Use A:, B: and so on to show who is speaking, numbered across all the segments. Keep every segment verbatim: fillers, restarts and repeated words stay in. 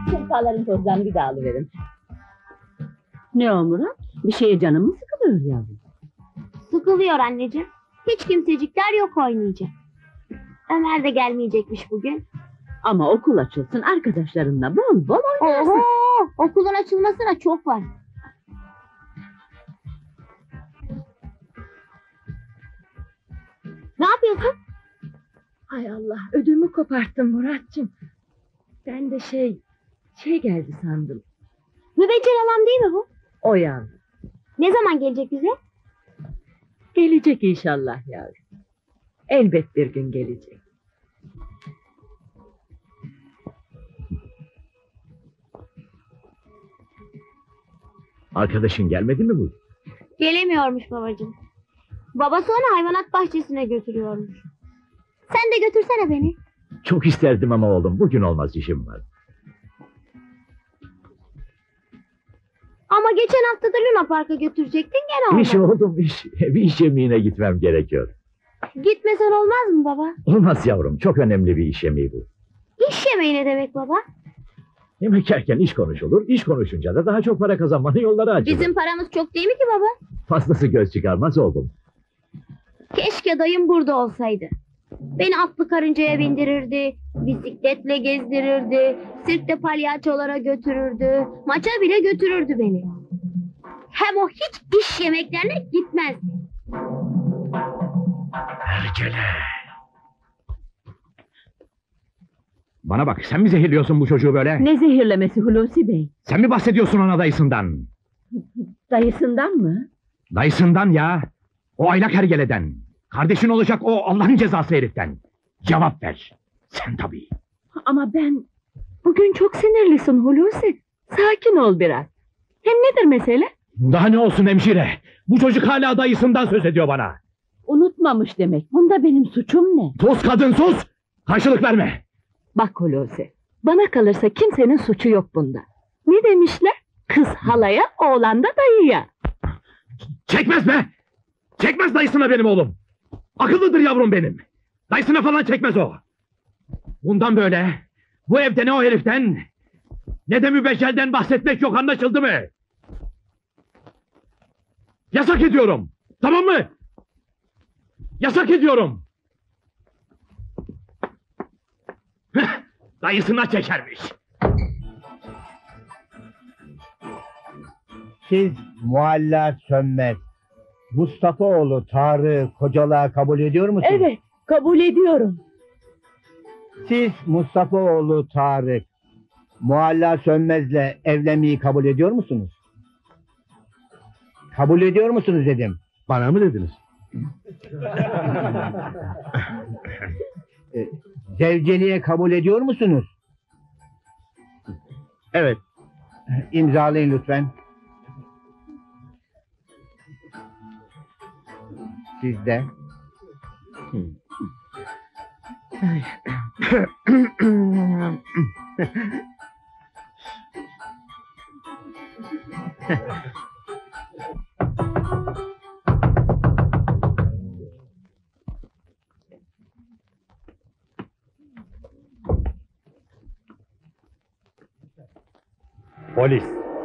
A: Sehpaların tozlarını bir daha alıverin. Ne o Murat? Bir şeye canın mı sıkılıyor yavrum?
B: Sıkılıyor anneciğim. Hiç kimsecikler yok oynayacak. Ömer de gelmeyecekmiş bugün.
A: Ama okul açılsın, arkadaşlarınla bol bol oynarsın.
B: Oho! Okulun açılmasına çok var. Ne yapıyorsun?
A: Hay Allah, ödümü koparttım Muratcığım. Ben de şey, şey geldi sandım.
B: Mübeccel alam değil mi bu?
A: O yavrum.
B: Ne zaman gelecek bize?
A: Gelecek inşallah yavrum. Elbet bir gün gelecek.
C: Arkadaşın gelmedi mi bu?
B: Gelemiyormuş babacığım. Babası onu hayvanat bahçesine götürüyormuş. Sen de götürsene beni.
C: Çok isterdim ama oğlum, bugün olmaz, işim var.
B: Ama geçen hafta da Luna Park'a götürecektin gene olmadı.
C: İş oğlum, iş. Bir iş yemeğine gitmem gerekiyor.
B: Gitmesen olmaz mı baba?
C: Olmaz yavrum, çok önemli bir iş yemeği bu.
B: İş yemeği ne demek baba?
C: Yemek yerken iş konuşulur, iş konuşunca da daha çok para kazanmanın yolları açılır.
B: Bizim paramız çok değil mi ki baba?
C: Fazlası göz çıkarmaz oğlum.
B: Keşke dayım burada olsaydı. Beni atlı karıncaya bindirirdi, bisikletle gezdirirdi, sirkte palyaçolara götürürdü, maça bile götürürdü beni. Hem o hiç iş yemeklerine gitmezdi.
C: Erkele. Bana bak, sen mi zehirliyorsun bu çocuğu böyle?
A: Ne zehirlemesi Hulusi Bey?
C: Sen mi bahsediyorsun ona dayısından?
A: Dayısından mı?
C: Dayısından ya. O aylak hergeleden. Kardeşin olacak o Allah'ın cezası heriften. Cevap ver. Sen tabii.
A: Ama ben... Bugün çok sinirlisin Hulusi. Sakin ol biraz. Hem nedir mesele?
C: Daha ne olsun hemşire? Bu çocuk hala dayısından söz ediyor bana.
A: Unutmamış demek. Bunda benim suçum ne?
C: Sus kadın sus! Karşılık verme!
A: Bak Hulusi, bana kalırsa kimsenin suçu yok bunda. Ne demişler? Kız halaya, oğlan da dayıya.
C: Çekmez be! Çekmez dayısına benim oğlum! Akıllıdır yavrum benim! Dayısına falan çekmez o! Bundan böyle, bu evde ne o heriften, ne de mübeccelden bahsetmek yok, anlaşıldı mı? Yasak ediyorum! Tamam mı? Yasak ediyorum! Heh, dayısına çekermiş!
D: Siz Mualla Sönmez, Mustafaoğlu Tarık'ı kocalığa kabul ediyor musunuz?
A: Evet, kabul ediyorum.
D: Siz Mustafaoğlu Tarık, Mualla Sönmez'le evlenmeyi kabul ediyor musunuz? Kabul ediyor musunuz dedim.
C: Bana mı dediniz?
D: E, Zevceliğe kabul ediyor musunuz?
C: Evet.
D: İmzalayın lütfen. Siz de.
C: Polis.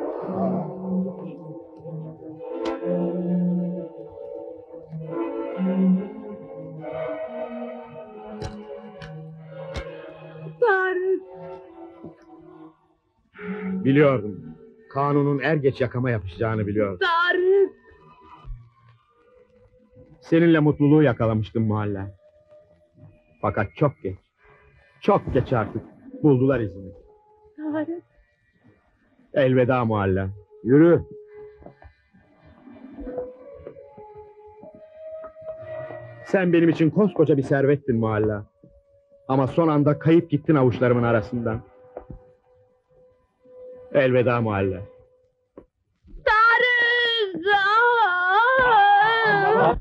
A: Tarık.
C: Biliyordum. Kanunun er geç yakama yapışacağını biliyordum.
A: Tarık.
C: Seninle mutluluğu yakalamıştım Mualla. Fakat çok geç. Çok geç artık. Buldular izini.
A: Tarık.
C: Elveda Mualla. Yürü. Sen benim için koskoca bir servettin Mualla. Ama son anda kayıp gittin avuçlarımın arasından. Elveda Mualla.
A: Tarık. Aa!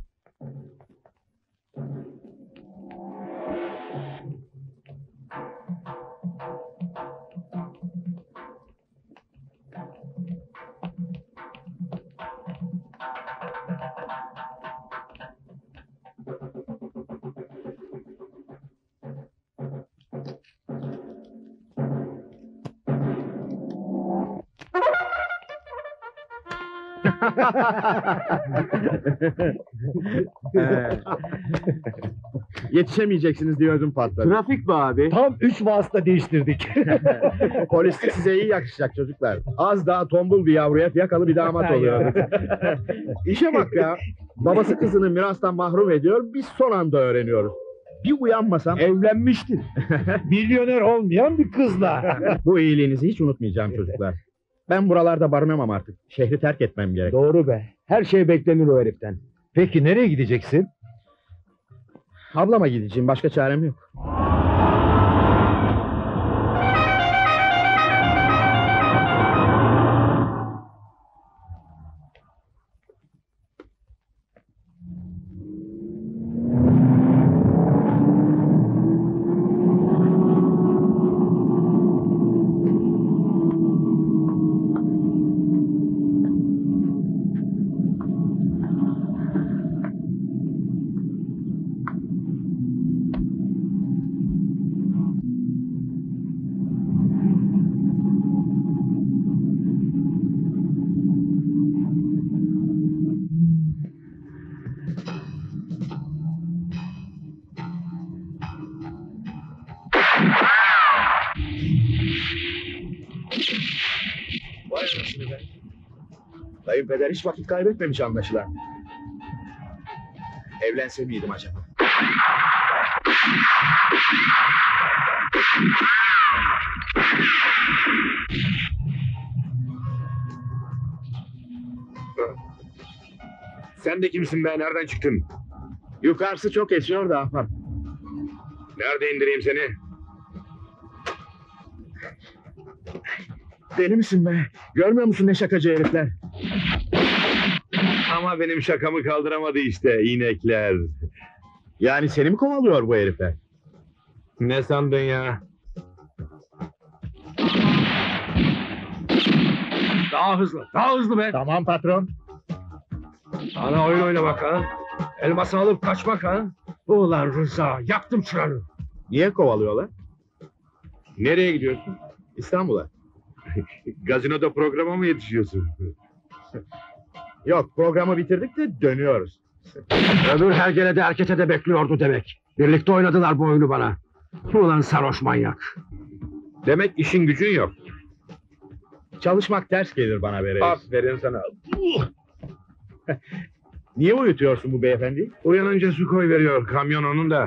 E: Yetişemeyeceksiniz diyordum patron.
D: Trafik mi abi? Tam üç vasıta değiştirdik.
E: Polislik size iyi yakışacak çocuklar. Az daha tombul bir yavruya fiyakalı bir damat oluyor. İşe bak ya. Babası kızını mirastan mahrum ediyor. Biz son anda öğreniyoruz. Bir uyanmasam
D: Evlenmiştir. Milyoner olmayan bir kızla.
E: bu iyiliğinizi hiç unutmayacağım çocuklar. Ben buralarda barınamam artık. Şehri terk etmem gerek.
D: Doğru be. Her şey beklenir o heriften. Peki nereye gideceksin?
E: Ablama gideceğim. Başka çarem yok. Vay anasını be. Kayınpeder hiç vakit kaybetmemiş anlaşılan. Evlense miydim acaba?
C: Sen de kimsin be? Nereden çıktın?
E: Yukarısı çok esiyor da ahbap.
C: Nerede indireyim seni?
E: Deli misin be? Görmüyor musun ne şakacı herifler?
C: Ama benim şakamı kaldıramadı işte inekler.
E: Yani seni mi kovalıyor bu herifler?
C: Ne sandın ya? Daha hızlı, daha hızlı be.
E: Tamam patron.
C: Ana oyun oynamak ha. Elması alıp kaçmak ha. Ulan Rıza, yaktım çıranı.
E: Niye kovalıyorlar?
C: Nereye gidiyorsun?
E: İstanbul'a.
C: Gazinoda programa mı yetişiyorsun?
E: Yok, programı bitirdik de dönüyoruz.
C: Öbür hergele de erkete de bekliyordu demek. Birlikte oynadılar bu oyunu bana. Ulan sarhoş manyak. Demek işin gücün yok.
E: Çalışmak ters gelir bana be reis.
C: Aferin sana.
E: Niye uyutuyorsun bu beyefendi?
C: Uyanınca su koy veriyor kamyon onun da.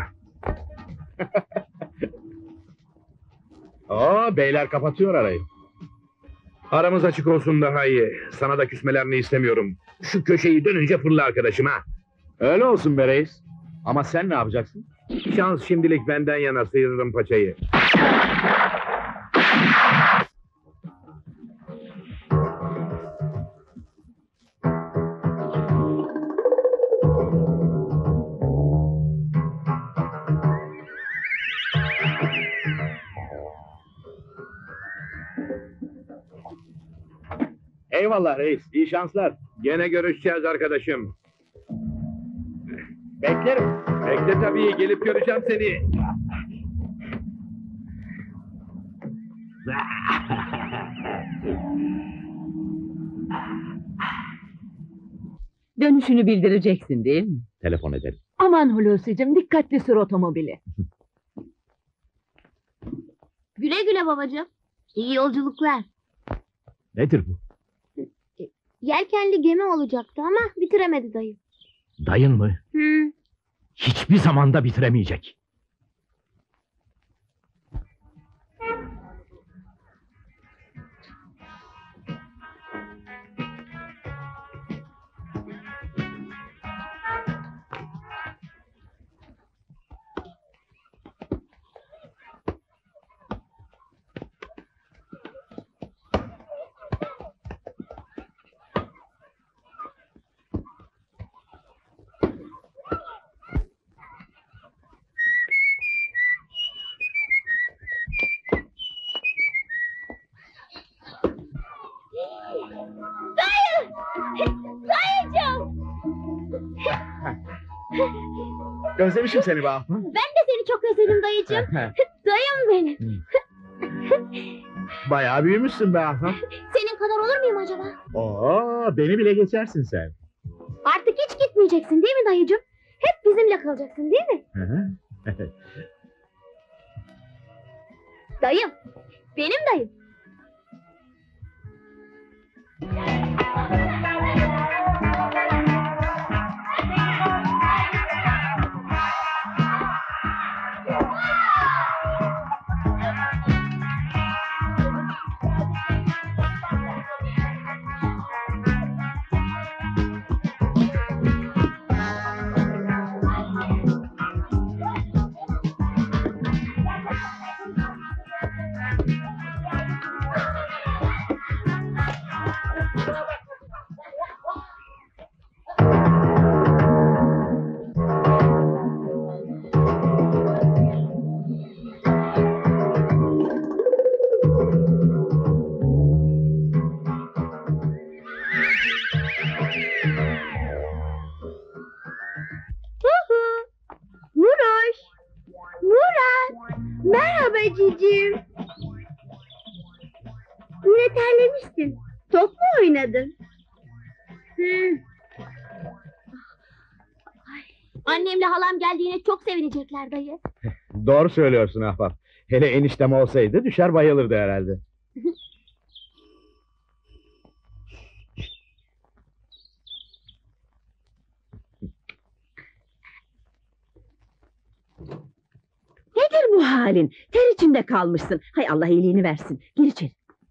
E: Aa, beyler kapatıyor arayı.
C: Aramız açık olsun daha iyi. Sana da küsmelerini istemiyorum. Şu köşeyi dönünce fırla arkadaşım ha.
E: Öyle olsun be reis. Ama sen ne yapacaksın?
C: Şans şimdilik benden yana, sıyırırım paçayı.
E: Eyvallah reis, iyi şanslar.
C: Gene görüşeceğiz arkadaşım.
E: Beklerim.
C: Bekle tabii, gelip göreceğim seni.
A: Dönüşünü bildireceksin değil mi?
E: Telefon edelim.
A: Aman Hulusi'cim, dikkatli sür otomobili.
B: Güle güle babacığım. İyi yolculuklar.
E: Nedir bu?
B: Yelkenli gemi olacaktı ama bitiremedi dayı.
C: Dayın mı?
B: Hı.
C: Hiçbir zamanda bitiremeyecek.
B: Dayı! Dayıcığım!
E: Özlemişim seni be ahbap.
B: Ben de seni çok özledim dayıcığım. Dayım benim.
E: Bayağı büyümüşsün be ahbap.
B: Senin kadar olur muyum acaba?
E: Oo, Aa, beni bile geçersin sen.
B: Artık hiç gitmeyeceksin değil mi dayıcığım? Hep bizimle kalacaksın değil mi?
E: Hı hı.
B: Dayım. Benim dayım. Muroş. Murat. Merhaba cicim. Yine terlemişsin. Top mu oynadın? Hı. Ay, annemle halam geldiğine çok sevinecekler dayı.
E: Doğru söylüyorsun ahbap. Hele eniştem olsaydı düşer bayılırdı herhalde.
A: Nedir bu halin? Ter içinde kalmışsın. Hay Allah iyiliğini versin. Gir içeri.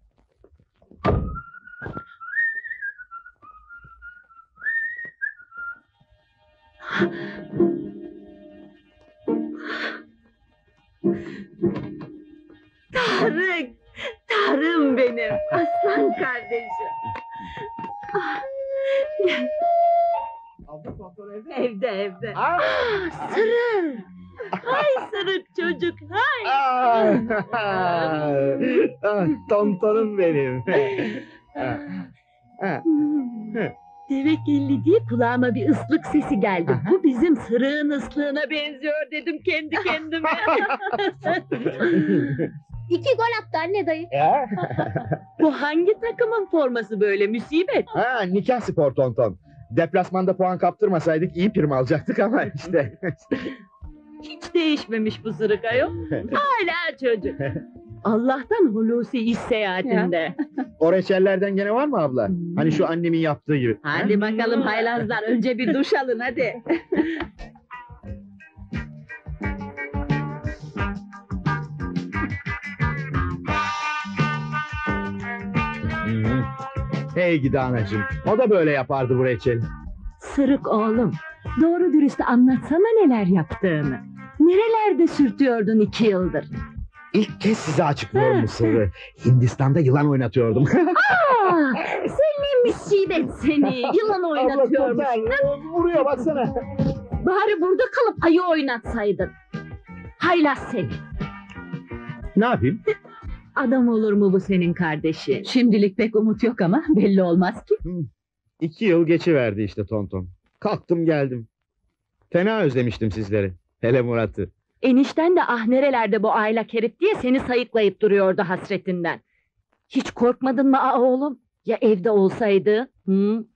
A: Tarık! Tarım benim. Aslan kardeşim. Ah, gel. Evde evde.
E: Ah!
A: Ah, sırık. Hay sırık çocuk hay.
E: Ah! Ah, tontonum benim. Ah, ah.
A: Demek elli diye kulağıma bir ıslık sesi geldi.
E: Aha.
A: Bu bizim sırığın ıslığına benziyor dedim kendi kendime.
B: İki gol attı anne dayı.
E: Ya?
A: Bu hangi takımın forması böyle musibet?
E: Ha, nikah spor tonton. Deplasmanda puan kaptırmasaydık iyi prim alacaktık ama işte.
A: Hiç değişmemiş bu sırık ayol. Hala çocuk. Allah'tan Hulusi iş seyahatinde.
E: O reçellerden gene var mı abla? Hani şu annemin yaptığı gibi.
A: Hadi bakalım haylazlar önce bir duş alın hadi.
E: Hı. Hey gidi anacığım. O da böyle yapardı bu reçeli.
A: Sırık oğlum, doğru dürüst anlatsana neler yaptığını. Nerelerde sürtüyordun iki yıldır?
E: İlk kez size açıklıyorum bu sırrı. Hindistan'da yılan oynatıyordum.
A: Aa, seni musibet seni, yılan oynatıyormuş.
E: Abla, vuruyor baksana.
A: Bari burada kalıp ayı oynatsaydın. Haylaz seni.
E: Ne yapayım?
A: Adam olur mu bu senin kardeşi? Şimdilik pek umut yok ama belli olmaz ki.
E: İki yıl geçiverdi işte tonton. Kalktım geldim. Fena özlemiştim sizleri. Hele Murat'ı.
A: Enişten de ah nerelerde bu aylak herif diye seni sayıklayıp duruyordu hasretinden. Hiç korkmadın mı ah oğlum? Ya evde olsaydı? Hı?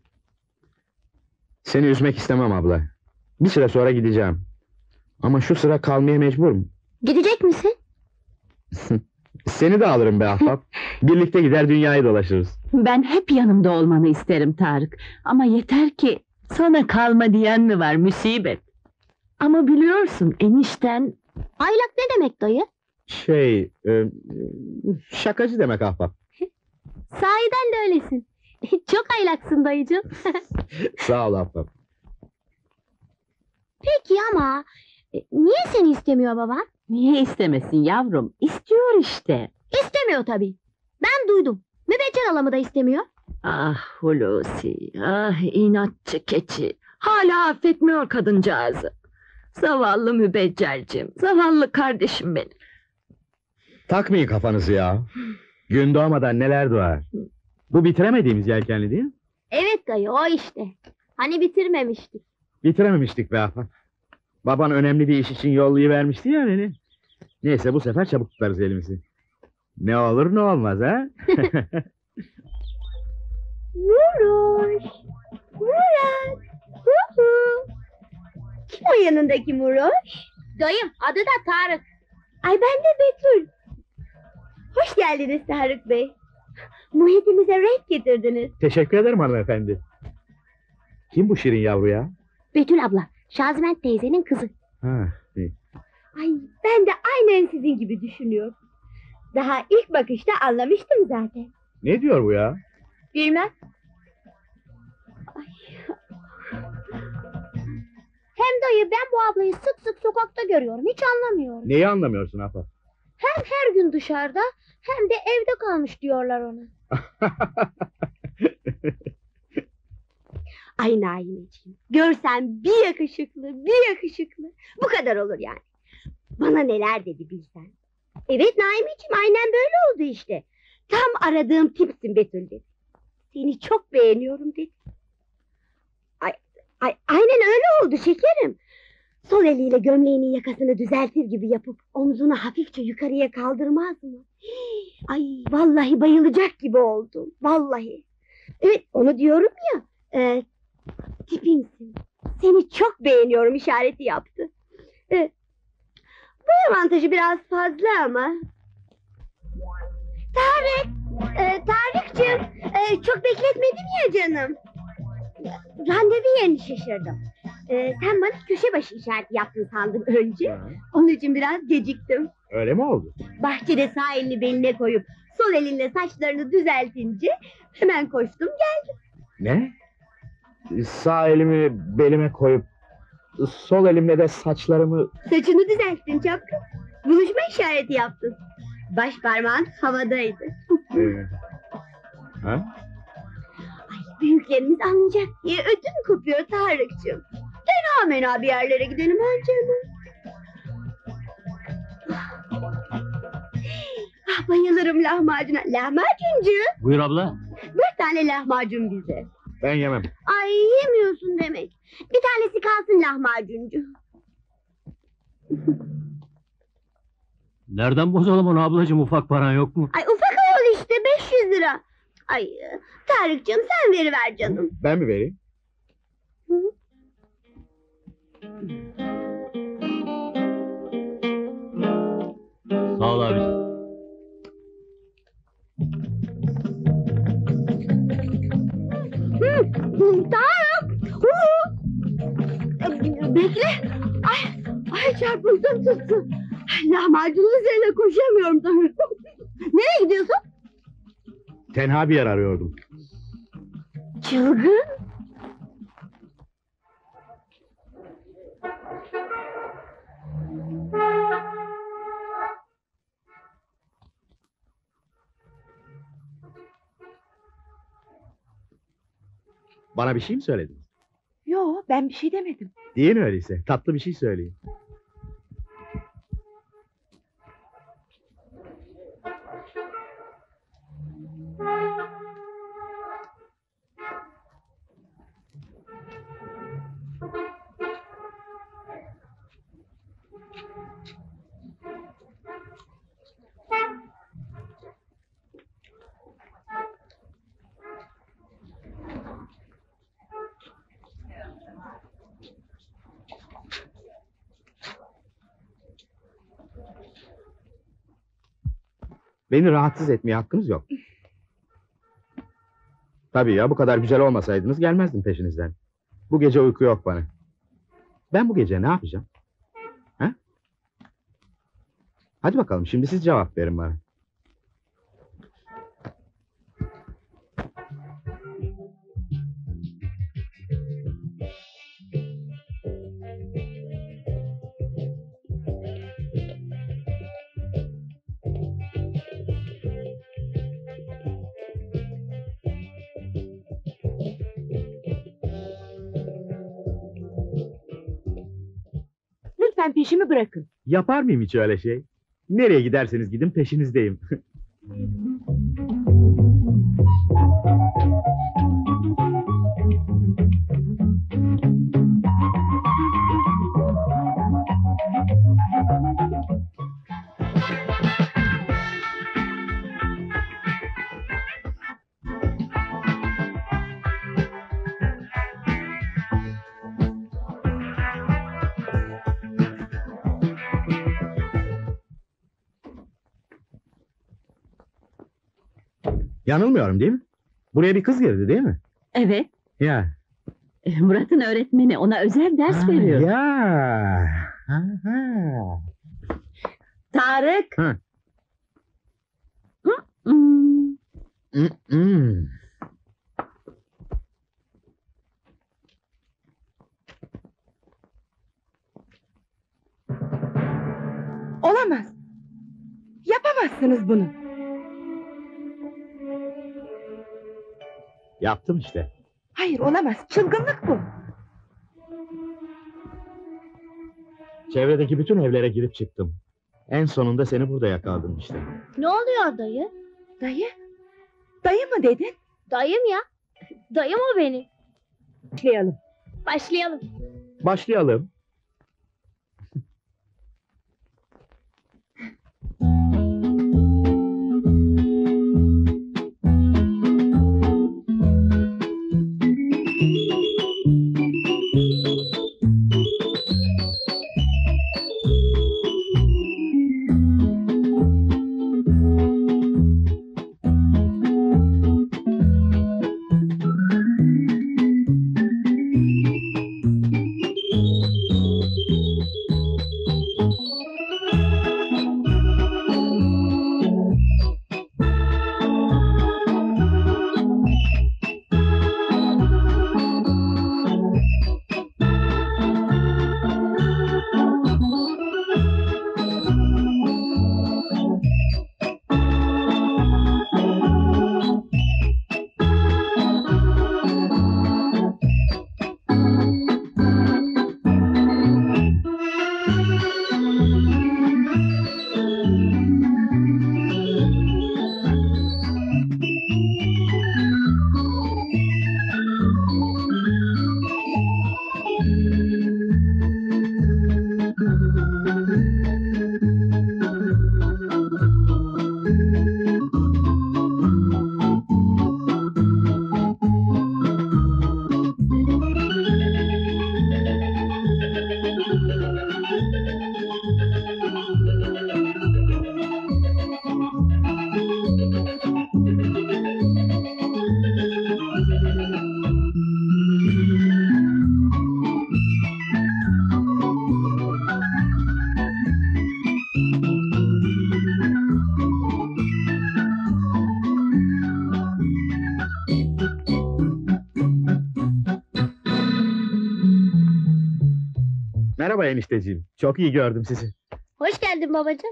E: Seni üzmek istemem abla. Bir süre sonra gideceğim. Ama şu sıra kalmaya mecburum.
B: Gidecek misin?
E: Seni de alırım be ahbap. Birlikte gider dünyayı dolaşırız.
A: Ben hep yanımda olmanı isterim Tarık. Ama yeter ki sana kalma diyen mi var musibet? Ama biliyorsun enişten...
B: Aylak ne demek dayı?
E: Şey... e, şakacı demek ahbap.
B: Sahiden de öylesin. Çok aylaksın dayıcığım.
E: Sağ ol ahbap.
B: Peki ama e, niye seni istemiyor baban?
A: Niye istemesin yavrum? İstiyor işte.
B: İstemiyor tabii. Ben duydum. Mübeccel halamı da istemiyor.
A: Ah Hulusi, ah inatçı keçi. Hala affetmiyor kadıncağızı. Zavallı mübeccelcim, zavallı kardeşim benim.
E: Takmayın kafanızı ya. Gün doğmadan neler doğar. Bu bitiremediğimiz yelkenli değil mi?
B: Evet dayı o işte. Hani bitirmemiştik.
E: Bitirememiştik be ahbap. Baban önemli bir iş için yollayıvermişti ya beni. Neyse bu sefer çabuk tutarız elimizi. Ne olur ne olmaz ha?
B: Muroş. Murat. Huhu. Kim o yanındaki Muroş? Dayım, adı da Tarık. Ay ben de Betül. Hoş geldiniz Tarık Bey. Muhitimize renk getirdiniz.
E: Teşekkür ederim hanımefendi. Kim bu şirin yavru ya?
B: Betül abla, Şazment teyzenin kızı.
E: Ha, iyi.
B: Ay ben de aynen sizin gibi düşünüyorum. Daha ilk bakışta anlamıştım zaten.
E: Ne diyor bu ya?
B: Bilmem. Ay. Hem dayı ben bu ablayı sık sık sokakta görüyorum. Hiç anlamıyorum.
E: Neyi anlamıyorsun Afa?
B: Hem her gün dışarıda hem de evde kalmış diyorlar ona. Ay Naimeciğim. Görsen bir yakışıklı bir yakışıklı. Bu kadar olur yani. Bana neler dedi bilsen. Evet Naimeciğim aynen böyle oldu işte. Tam aradığım tipsin Betül dedi. Seni çok beğeniyorum dedi. Ay, ay, aynen öyle oldu şekerim. Sol eliyle gömleğinin yakasını düzeltir gibi yapıp omzunu hafifçe yukarıya kaldırmaz mı? Ay vallahi bayılacak gibi oldum. Vallahi. Evet onu diyorum ya. E, tipimsin. Seni çok beğeniyorum işareti yaptı. E, bu avantajı biraz fazla ama. Tarık. E, Tarık'cığım. E, çok bekletmedim ya canım. Randevu yerini şaşırdım. Ee, sen bana köşe başı işareti yaptın sandım önce.
E: Ha,
B: Onun için biraz geciktim.
E: öyle mi oldu?
B: Bahçede sağ elini beline koyup sol elinle saçlarını düzeltince hemen koştum geldim.
E: Ne? Sağ elimi belime koyup sol elimle de saçlarımı...
B: Saçını düzelttin çapkın. Buluşma işareti yaptın. Baş parmağın havadaydı.
E: Ee, ha?
B: Büyüklerimiz anlayacak diye ödüm kopuyor Tarık'cığım. Fena mena bir yerlere gidelim ha canım. Ah, bayılırım lahmacuna. Lahmacuncu.
C: Buyur abla.
B: Dört tane lahmacun bize.
E: Ben yemem.
B: Ay yemiyorsun demek. Bir tanesi kalsın lahmacuncu.
C: Nereden bozalım onu ablacığım, ufak paran yok mu?
B: Ay ufak ayol işte beş yüz lira. Ay Tarık'cığım sen veriver canım.
E: Ben mi vereyim?
B: Hı?
C: Sağ ol abiciğim.
B: Hı, hı, Tarık! Hı! E, Bekle! Ay, ay çarpıldım tuttu. Lahmacunun üzerine koşamıyorum Tarık. Nereye gidiyorsun?
E: Tenha bir yer arıyordum.
B: Çılgın!
E: Bana bir şey mi söyledin?
A: Yo, ben bir şey demedim.
E: Değil öyleyse. Tatlı bir şey söyleyin. Beni rahatsız etmeye hakkınız yok. Tabii ya, bu kadar güzel olmasaydınız gelmezdim peşinizden. Bu gece uyku yok bana. Ben bu gece ne yapacağım? Ha? Hadi bakalım, şimdi siz cevap verin bana.
A: Lütfen peşimi bırakın.
E: Yapar mıyım hiç öyle şey? Nereye giderseniz gidin peşinizdeyim. Yanılmıyorum değil mi? Buraya bir kız girdi değil mi?
A: Evet,
E: Ya.
A: Murat'ın öğretmeni ona özel ders
E: Ha,
A: veriyor.
E: Ya. Ha, ha.
A: Tarık!
E: Hı.
A: Hmm.
E: Hmm, hmm.
F: Olamaz. Yapamazsınız bunu.
E: Yaptım işte.
F: Hayır olamaz. Çılgınlık bu.
E: Çevredeki bütün evlere girip çıktım. En sonunda seni burada yakaladım işte.
B: Ne oluyor dayı?
F: Dayı. Dayı mı dedin?
B: Dayım ya. Dayım o benim.
F: Başlayalım.
B: Başlayalım.
E: Başlayalım. Merhaba enişteciğim. Çok iyi gördüm sizi.
B: Hoş geldin babacığım.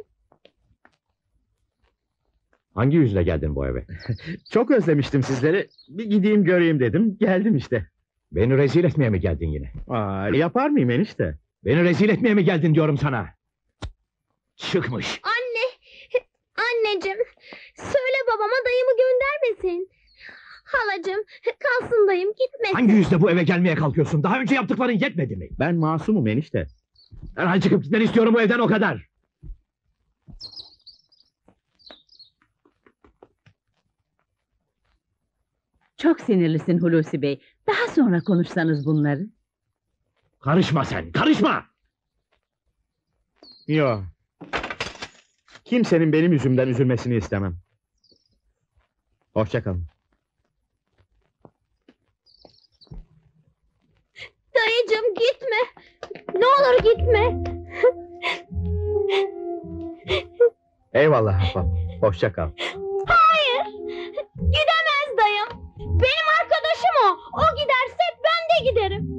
C: Hangi yüzle geldin bu eve?
E: Çok özlemiştim sizleri. Bir gideyim göreyim dedim. Geldim işte.
C: Beni rezil etmeye mi geldin yine?
E: Aa, yapar mıyım enişte?
C: Beni rezil etmeye mi geldin diyorum sana? Çıkmış.
B: Anne. Anneciğim. Söyle babama dayımı göndermesin. Halacığım. Kalsın dayım gitmesin.
C: Hangi yüzle bu eve gelmeye kalkıyorsun? Daha önce yaptıkların yetmedi mi?
E: Ben masumum enişte.
C: Derhal çıkıp gitmeni istiyorum bu evden, o kadar.
A: Çok sinirlisin Hulusi Bey. Daha sonra konuşsanız bunları.
C: Karışma sen, karışma!
E: Yo. Kimsenin benim yüzümden üzülmesini istemem. Hoşça kalın.
B: Dayıcığım gitme. Ne olur gitme.
E: Eyvallah Hafam. Hoşça kal.
B: Hayır. Gidemez dayım. Benim arkadaşım o. O giderse ben de giderim.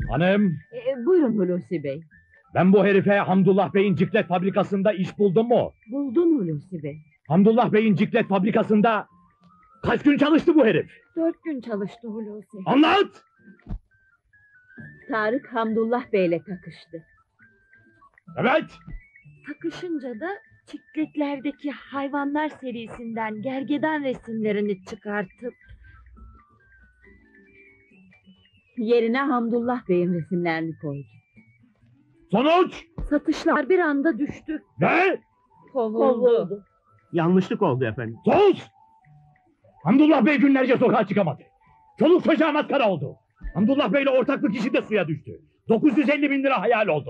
C: Hanım,
A: E, buyurun Hulusi Bey.
C: ben bu herife Hamdullah Bey'in ciklet fabrikasında iş buldum mu?
A: Buldun Hulusi Bey.
C: Hamdullah Bey'in ciklet fabrikasında kaç gün çalıştı bu herif?
A: Dört gün çalıştı Hulusi.
C: Anlat!
A: Tarık Hamdullah Bey'le takıştı.
C: Evet!
A: Takışınca da çikletlerdeki hayvanlar serisinden gergedan resimlerini çıkartıp yerine Hamdullah Bey'in resimlerini koydu.
C: Sonuç!
A: Satışlar bir anda düştü.
C: Ne?
A: Kovuldu.
E: Yanlışlık oldu efendim.
C: Sus! Hamdullah Bey günlerce sokağa çıkamadı. Çoluk çocuğa maskara oldu. Hamdullah Bey'le ortaklık işi de suya düştü. dokuz yüz elli bin lira hayal oldu.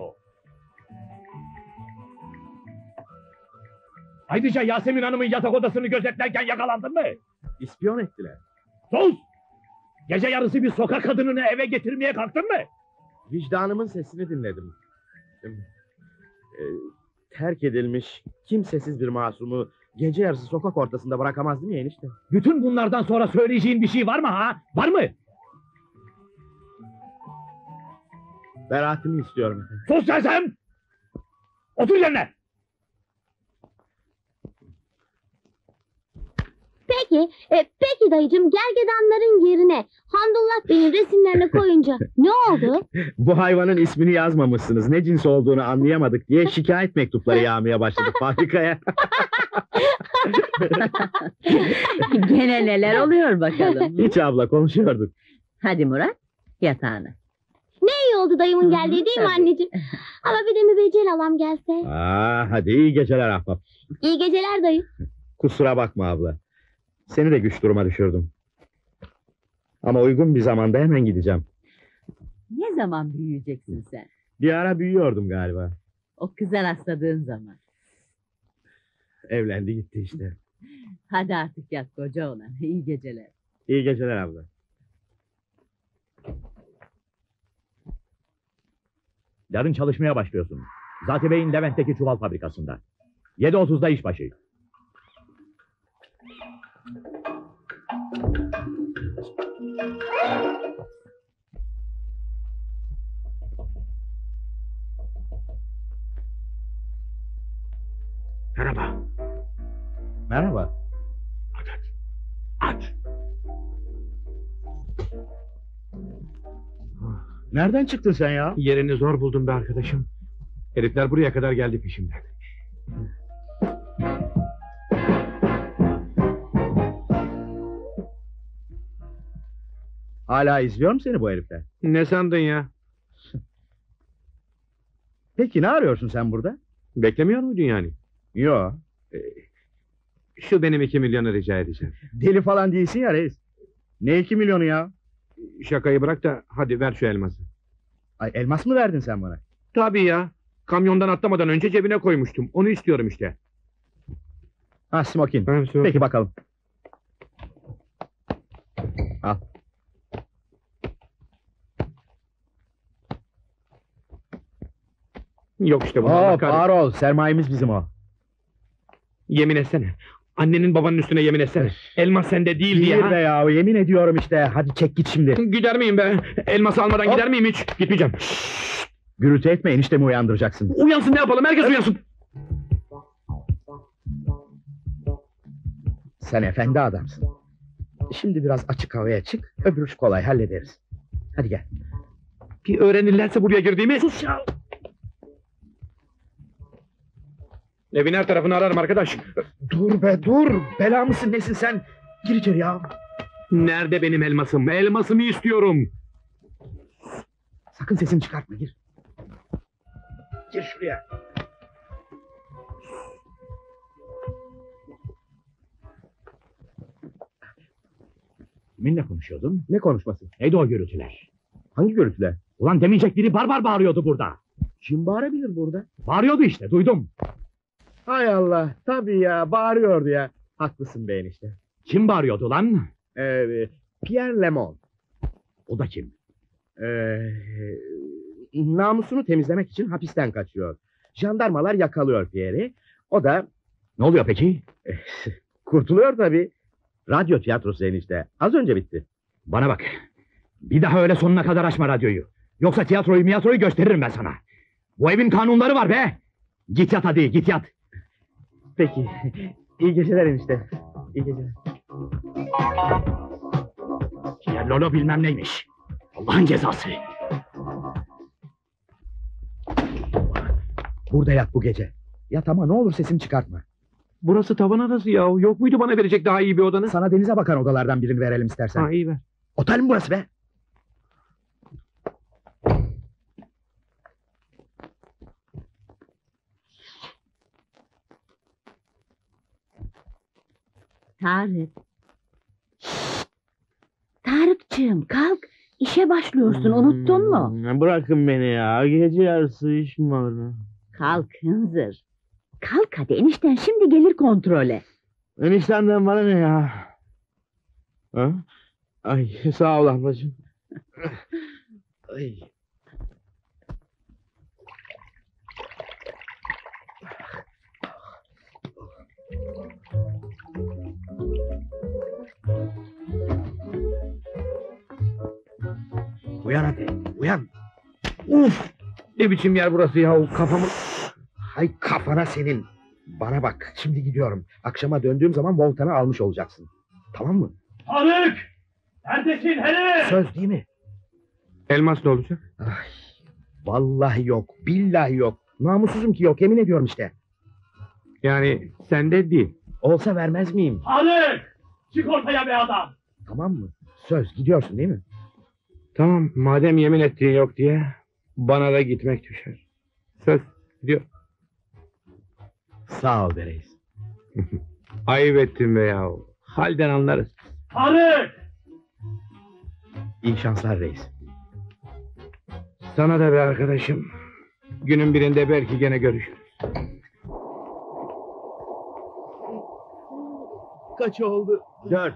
C: Ayrıca Yasemin Hanım'ın yatak odasını gözetlerken yakalandın mı?
E: İspiyon ettiler.
C: Sus! Gece yarısı bir sokak kadınını eve getirmeye kalktın mı?
E: Vicdanımın sesini dinledim. Ee, terk edilmiş, kimsesiz bir masumu gece yarısı sokak ortasında bırakamazdım ya enişte.
C: Bütün bunlardan sonra söyleyeceğin bir şey var mı ha? Var mı?
E: Beraatimi istiyorum efendim.
C: Sus sersem! Otur yerine!
B: Peki, e, peki dayıcım gergedanların yerine Hamdullah Bey'in resimlerini koyunca ne oldu?
E: Bu hayvanın ismini yazmamışsınız. Ne cins olduğunu anlayamadık diye şikayet mektupları yağmaya başladı fabrikaya.
A: Gene neler oluyor bakalım.
E: Hiç abla konuşuyorduk.
A: Hadi Murat, yatağına.
B: Ne iyi oldu dayımın
A: Hı hı,
B: geldiği değil mi
A: tabii.
B: anneciğim? Ama bir de mübeccel halam gelse.
E: Aa, hadi iyi geceler ahbap.
B: İyi geceler dayı.
E: Kusura bakma abla. Seni de güç duruma düşürdüm. Ama uygun bir zamanda hemen gideceğim.
A: Ne zaman büyüyeceksin sen?
E: Bir ara büyüyordum galiba.
A: O kıza rastladığın zaman.
E: Evlendi gitti işte.
A: Hadi artık yat koca olan. İyi geceler.
E: İyi geceler abla.
C: Yarın çalışmaya başlıyorsun. Zati Bey'in Levent'teki çuval fabrikasında. yedi otuzda işbaşı. Merhaba.
E: Merhaba.
C: At at. At.
E: Nereden çıktın sen ya?
C: Yerini zor buldum be arkadaşım. Herifler buraya kadar geldi peşimden.
E: Hala izliyor mu seni bu herifler?
C: Ne sandın ya?
E: Peki ne arıyorsun sen burada?
C: Beklemiyor muydun yani?
E: Yo.
C: Şu benim iki milyonu rica edeceğim.
E: Deli falan değilsin ya reis. Ne iki milyonu ya?
C: Şakayı bırak da hadi ver şu elması.
E: Ay elmas mı verdin sen bana?
C: Tabii ya. Kamyondan atlamadan önce cebine koymuştum. Onu istiyorum işte.
E: Ha smokin.
C: Ben sor-
E: Peki bakalım. Al.
C: Yok işte bunlar.
E: Hop ağır ol. Sermayemiz bizim o.
C: Yemin etsene. Annenin babanın üstüne yemin etsene. Elmas sende değil diye.
E: Değil
C: ha?
E: be ya. Yemin ediyorum işte. Hadi çek git şimdi.
C: Gider miyim be? Elması almadan
E: Hop.
C: gider miyim hiç? Gitmeyeceğim.
E: Gürültü etme eniştemi uyandıracaksın.
C: Uyansın ne yapalım? Herkes uyansın.
E: Sen efendi adamsın. Şimdi biraz açık havaya çık. Öbür iş kolay hallederiz. Hadi gel.
C: Bir öğrenirlerse buraya girdiğimi... Sus ya! Evin her tarafını ararım arkadaş.
E: Dur be dur. Bela mısın nesin sen? Gir içeri ya.
C: Nerede benim elmasım? Elmasımı istiyorum.
E: Sakın sesini çıkartma gir. Gir şuraya.
C: Kiminle konuşuyordun?
E: Ne konuşması?
C: Neydi o gürültüler?
E: Hangi gürültüler?
C: Ulan demeyecek biri barbar bağırıyordu burada.
E: Kim bağırabilir burada?
C: Bağırıyordu işte, duydum.
E: Hay Allah. Tabii ya bağırıyordu ya. Haklısın be enişte.
C: Kim bağırıyordu lan?
E: Ee, Pierre Lemon.
C: O da kim?
E: Ee, namusunu temizlemek için hapisten kaçıyor. Jandarmalar yakalıyor Pierre'i. O da
C: Ne oluyor peki?
E: kurtuluyor tabii. Radyo tiyatrosu enişte. Az önce bitti.
C: Bana bak. Bir daha öyle sonuna kadar açma radyoyu. Yoksa tiyatroyu miyatroyu gösteririm ben sana. Bu evin kanunları var be! Git yat hadi, git yat!
E: Peki. İyi geceler enişte. İyi geceler.
C: Ya Lolo bilmem neymiş. Allah'ın cezası!
E: Burada yat bu gece. Yat ama ne olur sesini çıkartma.
C: Burası tavan adası ya. Yok muydu bana verecek daha iyi bir odanı?
E: Sana denize bakan odalardan birini verelim istersen.
C: Ha, iyi ver.
E: Otel mi burası be?
A: Tarık. Şşt! Tarıkçığım kalk. İşe başlıyorsun unuttun mu?
G: Hmm, Bırakın beni ya. Gece yarısı işim var.
A: Kalk hınzır. Kalk hadi enişten şimdi gelir kontrole.
G: Eniştemden bana ne ya? Ha? Ay sağ ol ablacığım. Ay.
E: Uyan hadi. Uyan.
C: Uf! Ne biçim yer burası ya? Kafamı...
E: Hay kafana senin. Bana bak. Şimdi gidiyorum. Akşama döndüğüm zaman voltanı almış olacaksın. Tamam mı?
C: Tarık! Neredesin hele?
E: Söz değil mi?
C: Elmas ne olacak?
E: Ay, vallahi yok. Billahi yok. Namussuzum ki yok. Yemin ediyorum işte.
C: Yani sende değil.
E: Olsa vermez miyim?
C: Tarık! Çık ortaya be adam!
E: Tamam mı? Söz gidiyorsun değil mi?
C: Tamam, madem yemin ettiğin yok diye bana da gitmek düşer. Söz, gidiyor.
E: Sağ ol be reis.
C: Ayıp ettin be yahu. Halden anlarız. Tarık!
E: İyi şanslar reis.
C: Sana da be arkadaşım. Günün birinde belki gene görüşürüz.
G: Kaç oldu?
E: Dört.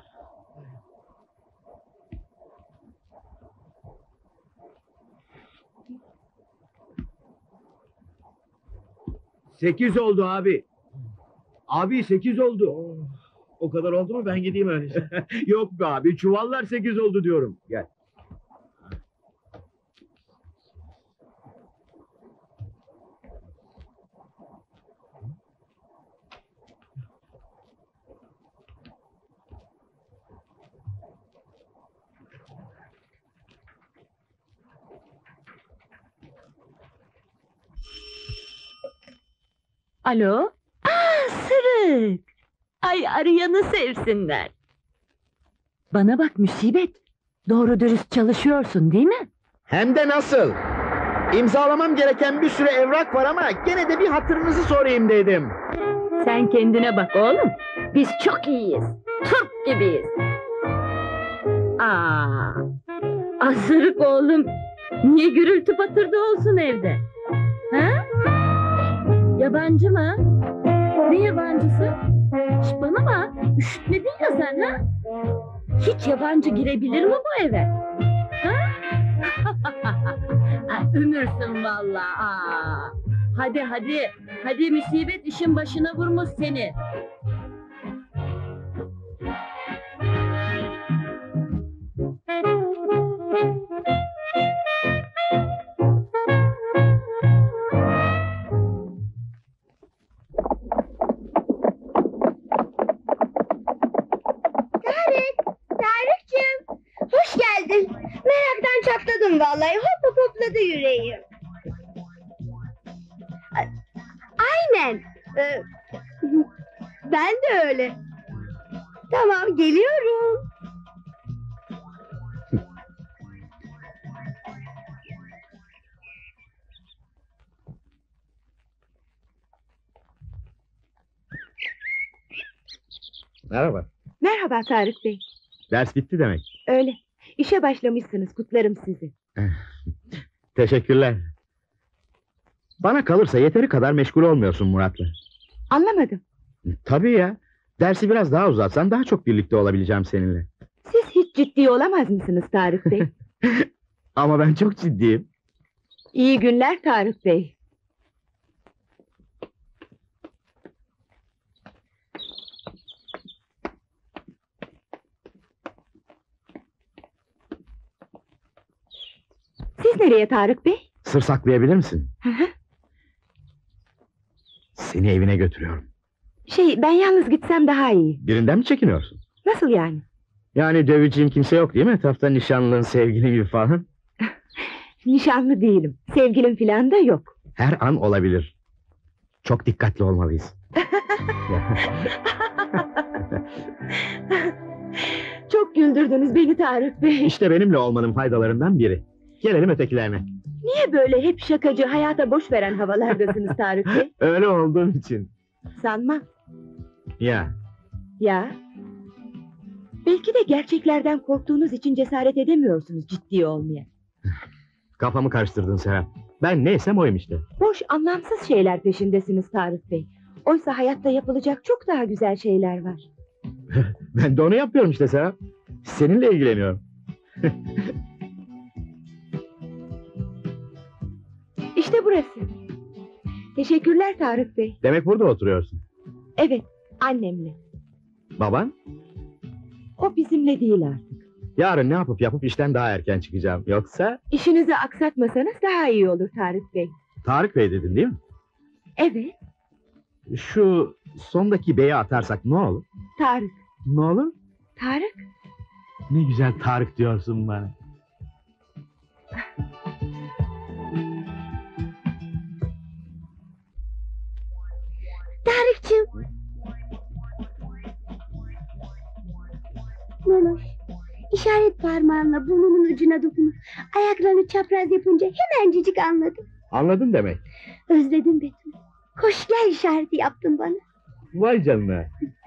E: Sekiz oldu abi. Abi sekiz oldu.
G: O kadar oldu mu ben gideyim öyleyse.
E: Yok be abi çuvallar sekiz oldu diyorum. Gel.
A: Alo? Aa Sırık. Ay arayanı sevsinler. Bana bak musibet. Doğru dürüst çalışıyorsun değil mi?
E: Hem de nasıl? İmzalamam gereken bir sürü evrak var ama gene de bir hatırınızı sorayım dedim.
A: Sen kendine bak oğlum. Biz çok iyiyiz. Turp gibiyiz. Aa, Asırık oğlum. Niye gürültü patırdı olsun evde? Ha? Yabancı mı? Ne yabancısı? Şş, bana bak. Üşütmedin ya sen ha? Hiç yabancı girebilir mi bu eve? Ha? Ay, ömürsün vallahi. Aa. Hadi hadi. Hadi musibet işin başına vurmuş seni.
B: Tarık'cığım, hoş geldin. Meraktan çatladım vallahi. Hop hop hopladı yüreğim. A- Aynen. Ee, ben de öyle. Tamam, geliyorum.
E: Merhaba.
F: Merhaba Tarık Bey.
E: Ders bitti demek.
F: Öyle. İşe başlamışsınız. Kutlarım sizi.
E: Teşekkürler. Bana kalırsa yeteri kadar meşgul olmuyorsun Murat'la.
F: Anlamadım.
E: Tabii ya. Dersi biraz daha uzatsan daha çok birlikte olabileceğim seninle.
F: Siz hiç ciddi olamaz mısınız Tarık Bey?
E: Ama ben çok ciddiyim.
F: İyi günler Tarık Bey. Siz Siz nereye Tarık Bey?
E: Sır saklayabilir misin?
F: Hı hı.
E: Seni evine götürüyorum.
F: Şey, ben yalnız gitsem daha iyi.
E: Birinden mi çekiniyorsun?
F: Nasıl yani?
E: Yani döveceğin kimse yok değil mi? Etrafta nişanlın, sevgilin gibi falan.
F: Nişanlı değilim. Sevgilim filan da yok.
E: Her an olabilir. Çok dikkatli olmalıyız.
F: Çok güldürdünüz beni Tarık Bey.
E: İşte benimle olmanın faydalarından biri. Gelelim ötekilerine.
F: Niye böyle hep şakacı, hayata boş veren havalardasınız Tarık Bey?
E: Öyle olduğum için.
F: Sanmam.
E: Ya,
F: Ya. Belki de gerçeklerden korktuğunuz için cesaret edemiyorsunuz ciddi olmaya.
E: kafamı karıştırdın Serap. Ben neysem oyum işte.
F: Boş, anlamsız şeyler peşindesiniz Tarık Bey. Oysa hayatta yapılacak çok daha güzel şeyler var.
E: Ben de onu yapıyorum işte Serap. Seninle ilgileniyorum.
F: İşte burası. Teşekkürler Tarık Bey.
E: Demek burada oturuyorsun.
F: Evet, annemle.
E: Baban?
F: O bizimle değil artık.
E: Yarın ne yapıp yapıp işten daha erken çıkacağım. Yoksa
F: İşinizi aksatmasanız daha iyi olur Tarık Bey.
E: Tarık Bey dedin değil mi?
F: Evet,
E: Şu sondaki beyi atarsak ne olur?
F: Tarık.
E: Ne olur?
F: Tarık?
E: Ne güzel Tarık diyorsun bana.
B: Tarık'cığım. Monoş, işaret parmağınla burnunun ucuna dokunup ayaklarını çapraz yapınca hemencecik anladım.
E: Anladın demek.
B: Özledim Betül. Koş gel işareti yaptın bana.
E: Vay canına.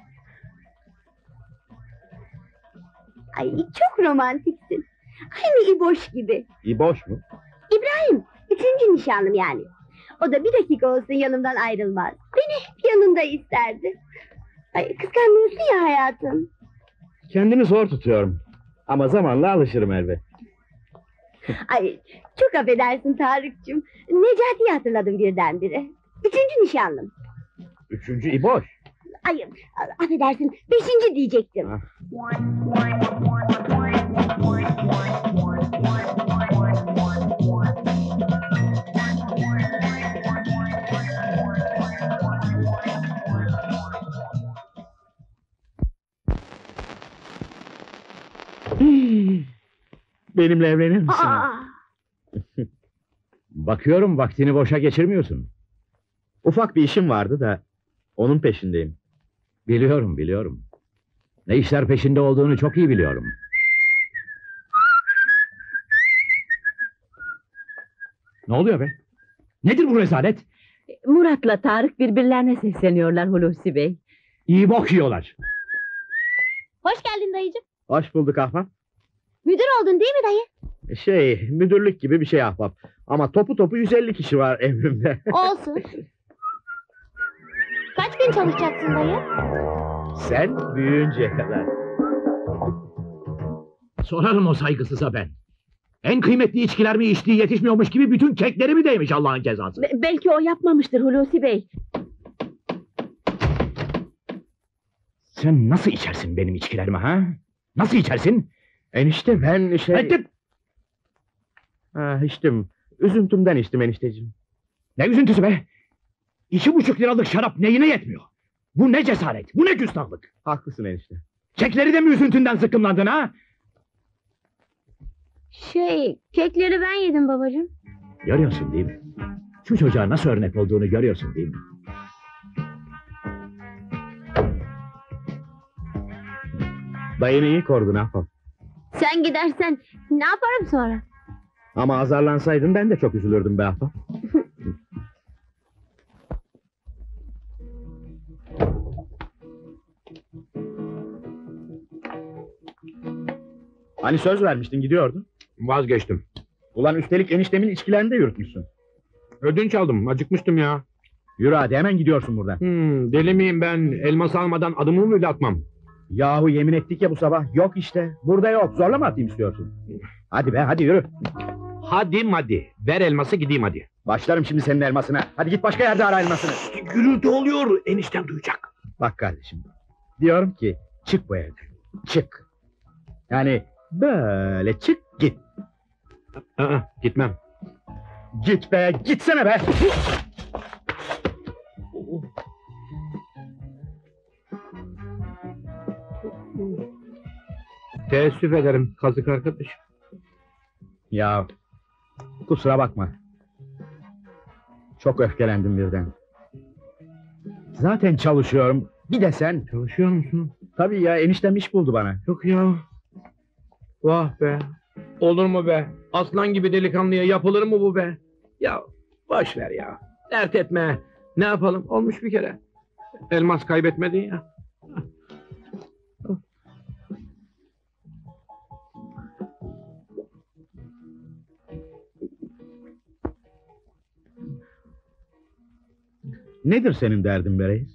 B: Ay çok romantiksin. Aynı İboş gibi.
E: İboş mu?
B: İbrahim, üçüncü nişanlım yani. O da bir dakika olsun yanımdan ayrılmaz. Beni hep yanında isterdi. Ay kıskanmıyorsun ya hayatım.
E: Kendimi zor tutuyorum. Ama zamanla alışırım elbet.
B: Ay çok affedersin Tarık'cığım. Necati'yi hatırladım birdenbire. Üçüncü nişanlım.
E: Üçüncü İboş.
B: Ay affedersin beşinci diyecektim.
E: Ha. Benimle evlenir misin?
B: Aa,
C: Bakıyorum vaktini boşa geçirmiyorsun.
E: Ufak bir işim vardı da onun peşindeyim.
C: Biliyorum biliyorum. Ne işler peşinde olduğunu çok iyi biliyorum. Ne oluyor be? Nedir bu rezalet?
A: Murat'la Tarık birbirlerine sesleniyorlar Hulusi Bey.
C: İyi bok yiyorlar.
B: hoş geldin dayıcığım.
E: Hoş bulduk ahbap.
B: Müdür oldun değil mi dayı?
E: Şey, müdürlük gibi bir şey ahbap. Ama topu topu yüz elli kişi var emrimde.
B: Olsun. Kaç gün çalışacaksın dayı?
E: Sen büyüyünceye kadar.
C: Sorarım o saygısıza ben. En kıymetli içkiler mi içtiği yetişmiyormuş gibi bütün kekleri mi değmiş Allah'ın cezası?
A: Be- belki o yapmamıştır Hulusi Bey.
C: Sen nasıl içersin benim içkilerimi ha? Nasıl içersin?
E: Enişte ben şey...
C: Ettim.
E: Ha, içtim. Üzüntümden içtim enişteciğim.
C: Ne üzüntüsü be? İki buçuk liralık şarap neyine yetmiyor? Bu ne cesaret, bu ne küstahlık?
E: Haklısın enişte.
C: Kekleri de mi üzüntünden zıkkımlandın ha?
B: Şey, kekleri ben yedim babacığım.
C: Görüyorsun değil mi? Şu çocuğa nasıl örnek olduğunu görüyorsun değil mi?
E: Dayını iyi korudun ahbap.
B: Sen gidersen ne yaparım sonra?
E: Ama azarlansaydın ben de çok üzülürdüm be ahbap. Hani söz vermiştin gidiyordun?
C: Vazgeçtim.
E: Ulan üstelik eniştemin içkilerini de yürütmüşsün.
C: Ödünç aldım, acıkmıştım ya.
E: Yürü hadi hemen gidiyorsun buradan.
C: Hmm, deli miyim ben? Elması almadan adımımı mı bile atmam?
E: Yahu yemin ettik ya bu sabah. Yok işte. Burada yok. Zorla mı atayım istiyorsun? Hadi be hadi yürü.
C: Hadi hadi, ver elması gideyim hadi.
E: Başlarım şimdi senin elmasına. Hadi git başka yerde ara elmasını.
C: Gürültü oluyor, eniştem duyacak.
E: Bak kardeşim. Diyorum ki çık bu evden. Çık. Yani böyle çık git.
C: Aa, gitmem.
E: Git be, gitsene be!
C: Teessüf ederim kazık arkadaş.
E: Ya, kusura bakma. Çok öfkelendim birden. Zaten çalışıyorum. Bir de sen.
C: Çalışıyor musun?
E: Tabii ya, eniştem iş buldu bana.
C: Yok ya. Vah be. Olur mu be? Aslan gibi delikanlıya yapılır mı bu be? Ya boş ver ya. Dert etme. Ne yapalım? Olmuş bir kere. Elmas kaybetmedin ya.
E: Nedir senin derdin be reis?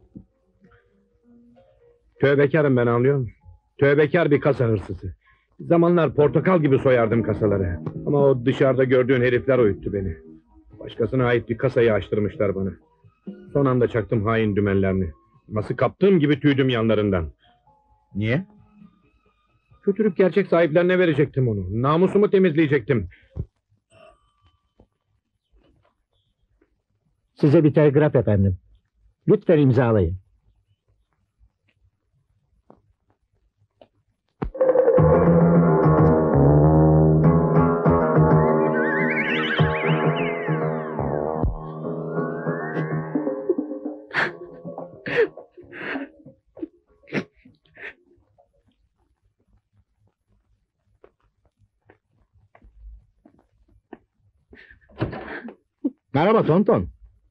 C: Tövbekarım ben, anlıyor musun? Tövbekar bir kasa hırsızı. Bir zamanlar portakal gibi soyardım kasaları. Ama o dışarıda gördüğün herifler uyuttu beni. Başkasına ait bir kasayı açtırmışlar bana. Son anda çaktım hain dümenlerini. Nasıl kaptığım gibi tüydüm yanlarından.
E: Niye?
C: Götürüp gerçek sahiplerine verecektim onu. Namusumu temizleyecektim.
H: Size bir telgraf efendim. Lütfen imzalayın.
E: Merhaba Tonton.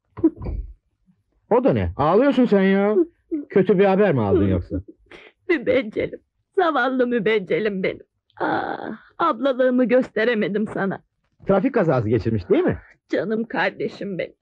E: O da ne? Ağlıyorsun sen ya. Kötü bir haber mi aldın yoksa?
A: Mübeccelim. Zavallı mübeccelim benim. Ah, ablalığımı gösteremedim sana.
E: Trafik kazası geçirmiş değil mi?
A: Canım kardeşim benim.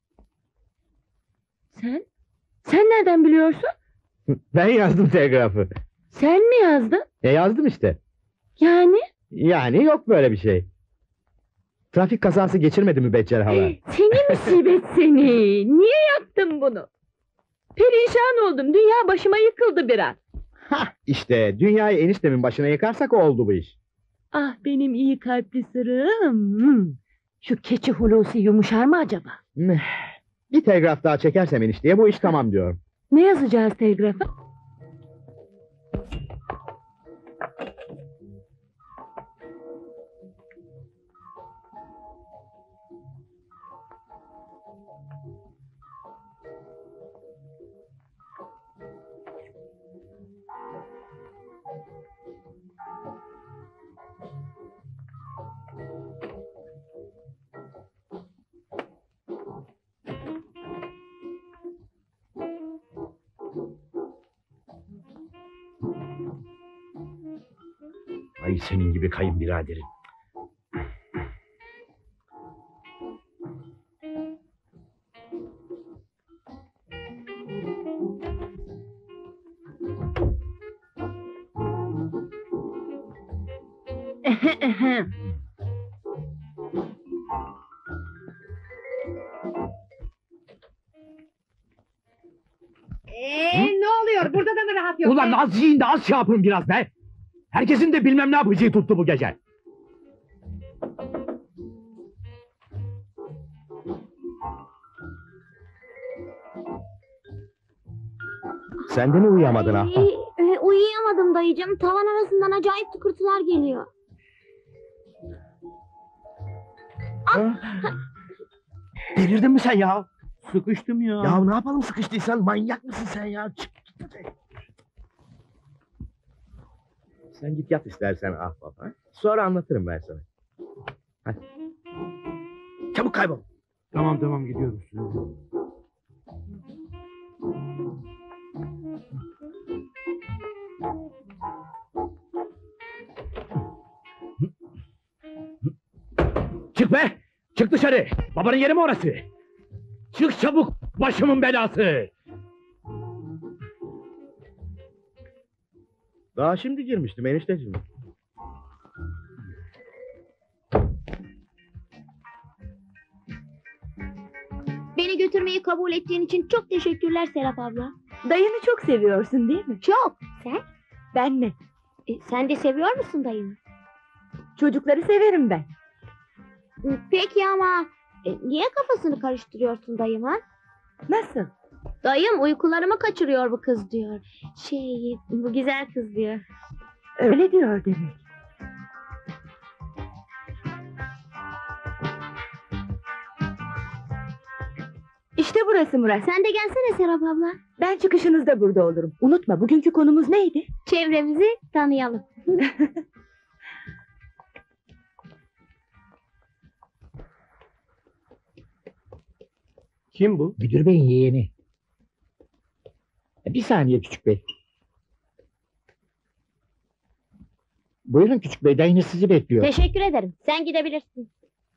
A: Sen? Sen nereden biliyorsun?
E: Ben yazdım telgrafı.
A: Sen mi yazdın?
E: E yazdım işte.
A: Yani?
E: Yani yok böyle bir şey. Trafik kazası geçirmedi mübeccel hala.
A: Seni musibet seni. Niye yaptın bunu? Perişan oldum. Dünya başıma yıkıldı biraz.
E: Hah işte dünyayı eniştemin başına yıkarsak oldu bu iş.
A: Ah benim iyi kalpli sırrım. Hmm. Şu keçi Hulusi yumuşar mı acaba?
E: Bir telgraf daha çekersem enişteye bu iş tamam diyorum.
A: Ne yazacağız telgrafa?
C: Ay senin gibi kayınbiraderin.
F: Ee, ne oluyor? Burada da mı rahat yok?
C: Ulan az yiyin de az şey yapın biraz be. Herkesin de bilmem ne yapacağı tuttu bu gece.
E: Sen de mi uyuyamadın
B: Ay,
E: ahbap?
B: e, uyuyamadım dayıcım. Tavan arasından acayip tıkırtılar geliyor.
C: Delirdin mi sen ya? Sıkıştım ya.
E: Ya ne yapalım sıkıştıysan, manyak mısın sen ya? Çık git hadi. Sen git yat istersen ahbap. Ha? Sonra anlatırım ben sana. Hadi. Çabuk kaybol.
C: Tamam tamam gidiyoruz. Çık be! Çık dışarı! Babanın yeri mi orası? Çık çabuk! Başımın belası!
E: Daha şimdi girmiştim enişteciğim.
B: Beni götürmeyi kabul ettiğin için çok teşekkürler Serap abla.
F: Dayını çok seviyorsun değil mi?
B: Çok. Sen?
F: Ben mi?
B: E, sen de seviyor musun dayını?
F: Çocukları severim ben.
B: Peki ama e, niye kafasını karıştırıyorsun dayım ha?
F: Nasıl?
B: Dayım uykularımı kaçırıyor bu kız diyor. Şey, bu güzel kız diyor.
F: Öyle diyor demek. İşte burası Murat.
B: Sen de gelsene Serap abla.
F: Ben çıkışınızda burada olurum. Unutma, bugünkü konumuz neydi?
B: Çevremizi tanıyalım.
H: Kim bu? Müdür beyin yeğeni. Bir saniye küçük bey. Buyurun küçük bey, dayınız sizi bekliyor.
B: Teşekkür ederim. Sen gidebilirsin.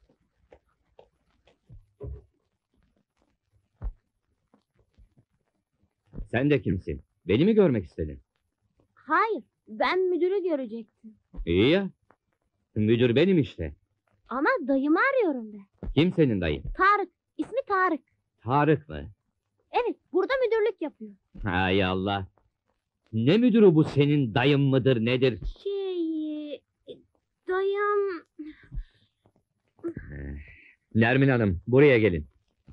C: Sen de kimsin? Beni mi görmek istedin?
B: Hayır, ben müdürü görecektim.
C: İyi ya. Müdür benim işte.
B: Ama dayımı arıyorum ben.
C: Kim senin dayın?
B: Tarık, ismi Tarık.
C: Tarık mı?
B: Evet, burada müdürlük yapıyor.
C: Hay Allah. Ne müdürü bu, senin dayın mıdır nedir?
B: Şey, dayım...
C: Nermin Hanım, buraya gelin.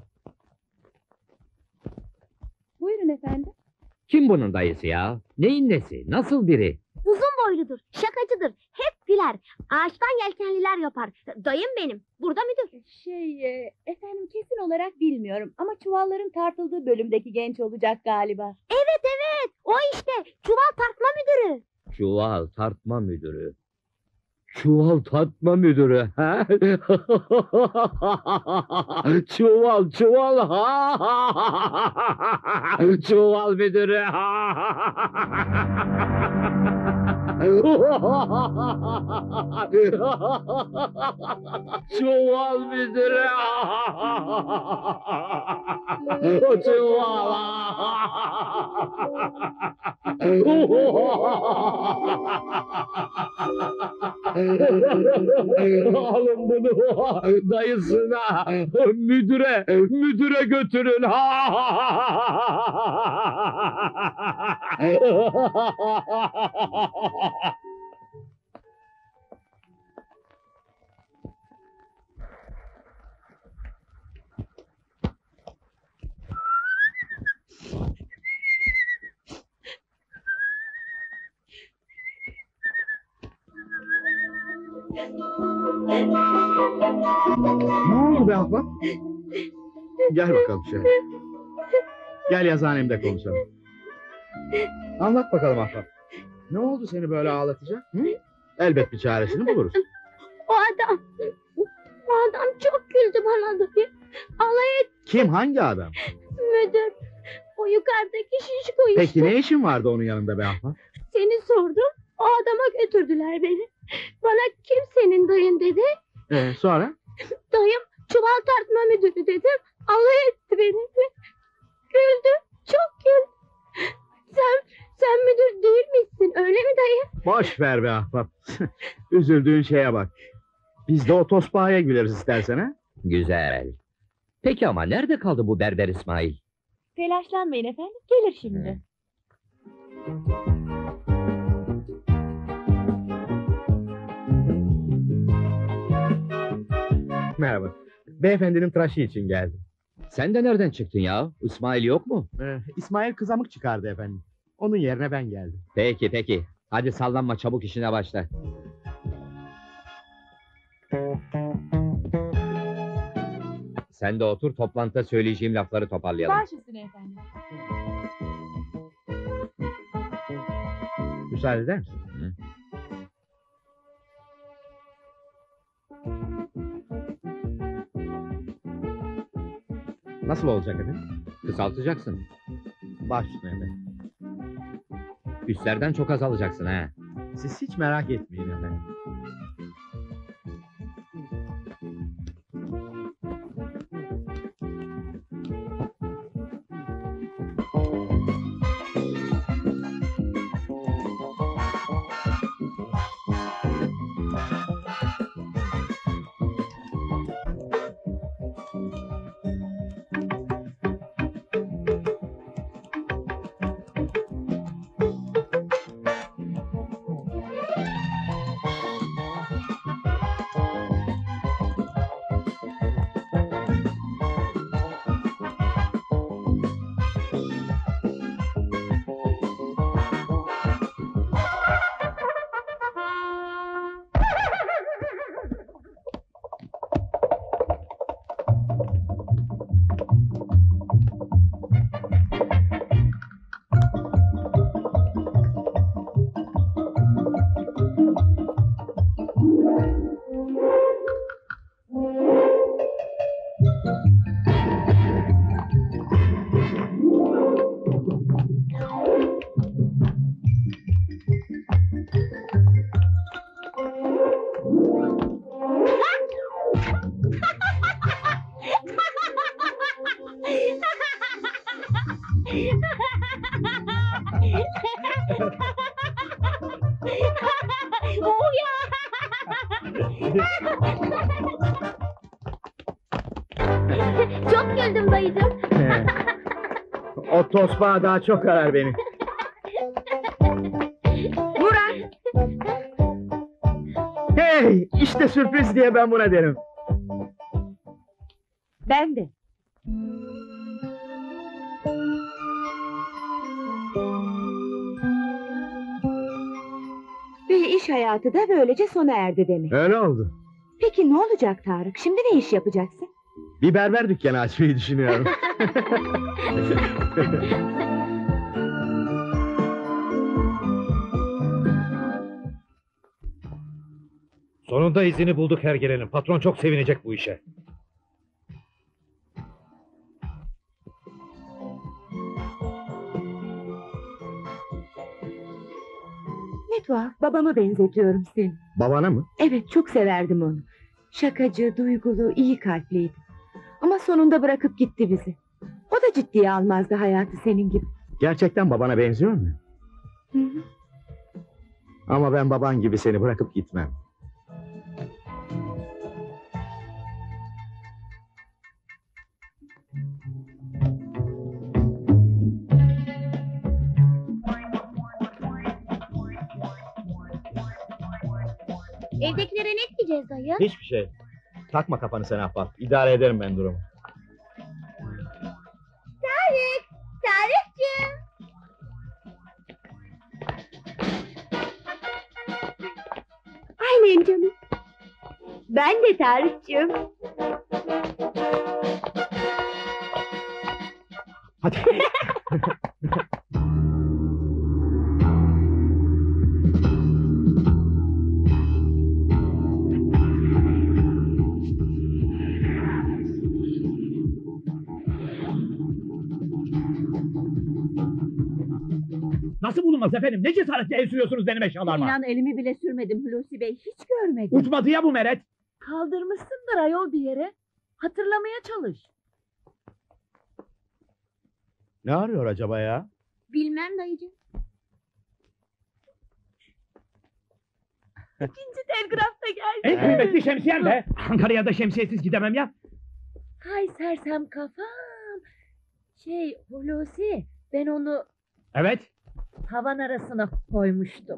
A: Buyurun efendim.
C: Kim bunun dayısı ya? Neyin nesi? Nasıl biri?
B: Uzun boyludur, şakacıdır, hep güler. Ağaçtan yelkenliler yapar. Dayım benim, burada müdür.
A: Şey, e, efendim kesin olarak bilmiyorum ama çuvalların tartıldığı bölümdeki genç olacak galiba.
B: Evet evet, o işte, çuval tartma müdürü.
C: Çuval tartma müdürü. Çuval tartma müdürü. Ha? çuval çuval. çuval müdürü. çuval müdürü. çuval. Alın bunu dayısına, müdüre, müdüre götürün.
E: Ne oldu be ahbap? Gel bakalım şöyle. Gel yazıhanemde konuşalım. Anlat bakalım ahbap. Ne oldu seni böyle ağlatacak? Hı? Elbet bir çaresini buluruz.
B: O adam, o adam çok güldü bana dayı. Alay et
E: Kim, hangi adam?
B: müdür. O yukarıdaki şişko işte.
E: Peki ne işin vardı onun yanında be ahbap?
B: Seni sordum, o adama götürdüler beni. Bana kim senin dayın dedi.
E: Ee, sonra?
B: Dayım çuval tartma müdürü dedim. Alay etti beni. Güldü, çok güldü. Sen, sen müdür değil misin, öyle mi dayı?
E: Boş ver be ahbap. Üzüldüğün şeye bak. Biz de o tospağaya güleriz istersen ha?
C: Güzel. Peki ama nerede kaldı bu berber İsmail?
A: Telaşlanmayın efendim, gelir şimdi.
E: Merhaba. Beyefendinin tıraşı için geldim.
C: Sen de nereden çıktın ya? İsmail yok mu?
E: Ee, İsmail kızamık çıkardı efendim. Onun yerine ben geldim.
C: Peki peki. Hadi sallanma, çabuk işine başla. Sen de otur, toplantıda söyleyeceğim lafları toparlayalım.
A: Baş üstüne efendim.
E: Müsaade eder misin?
C: Hı.
E: Nasıl olacak efendim?
C: Kısaltacaksın.
E: Baş üstüne efendim.
C: Üstlerden çok azalacaksın ha.
E: Siz hiç merak etmeyin efendim.
B: Çok güldüm dayıcım.
E: O tosbağa daha çok arar beni.
F: Murat!
E: Hey, işte sürpriz diye ben buna derim.
F: Ben de. Ve iş hayatı da böylece sona erdi demek.
E: Öyle oldu.
F: Peki ne olacak Tarık? Şimdi ne iş yapacaksın?
E: Bir berber dükkanı açmayı düşünüyorum.
C: Sonunda izini bulduk hergelenin. Patron çok sevinecek bu işe.
F: Ne tuhaf, babama benzetiyorum seni.
E: Babana mı?
F: Evet, çok severdim onu. Şakacı, duygulu, iyi kalpliydi. Ama sonunda bırakıp gitti bizi. O da ciddiye almazdı hayatı senin gibi.
E: Gerçekten babana benziyor mu?
F: Hı hı.
E: Ama ben baban gibi seni bırakıp gitmem.
B: Evdekilere ne diyeceğiz dayı?
E: Hiçbir şey. Takma kafanı sen ahbap. İdare ederim ben durumu.
B: Tarık! Tarık'cığım! Aynen canım. Ben de Tarık'cığım.
E: Hadi.
C: Nasıl bulunmaz efendim? Ne cesaretle el sürüyorsunuz benim eşyalarıma?
A: İnan elimi bile sürmedim Hulusi Bey. Hiç görmedim.
C: Uçmadı ya bu meret.
A: Kaldırmışsındır ayol bir yere. Hatırlamaya çalış.
E: Ne arıyor acaba ya?
B: Bilmem dayıcığım.
A: İkinci telgraf da geldi.
C: En kıymetli şemsiyem be. Ankara'ya da şemsiyesiz gidemem ya.
A: Hay sersem kafam. Şey Hulusi, ben onu
C: Evet.
A: tavan arasına koymuştum.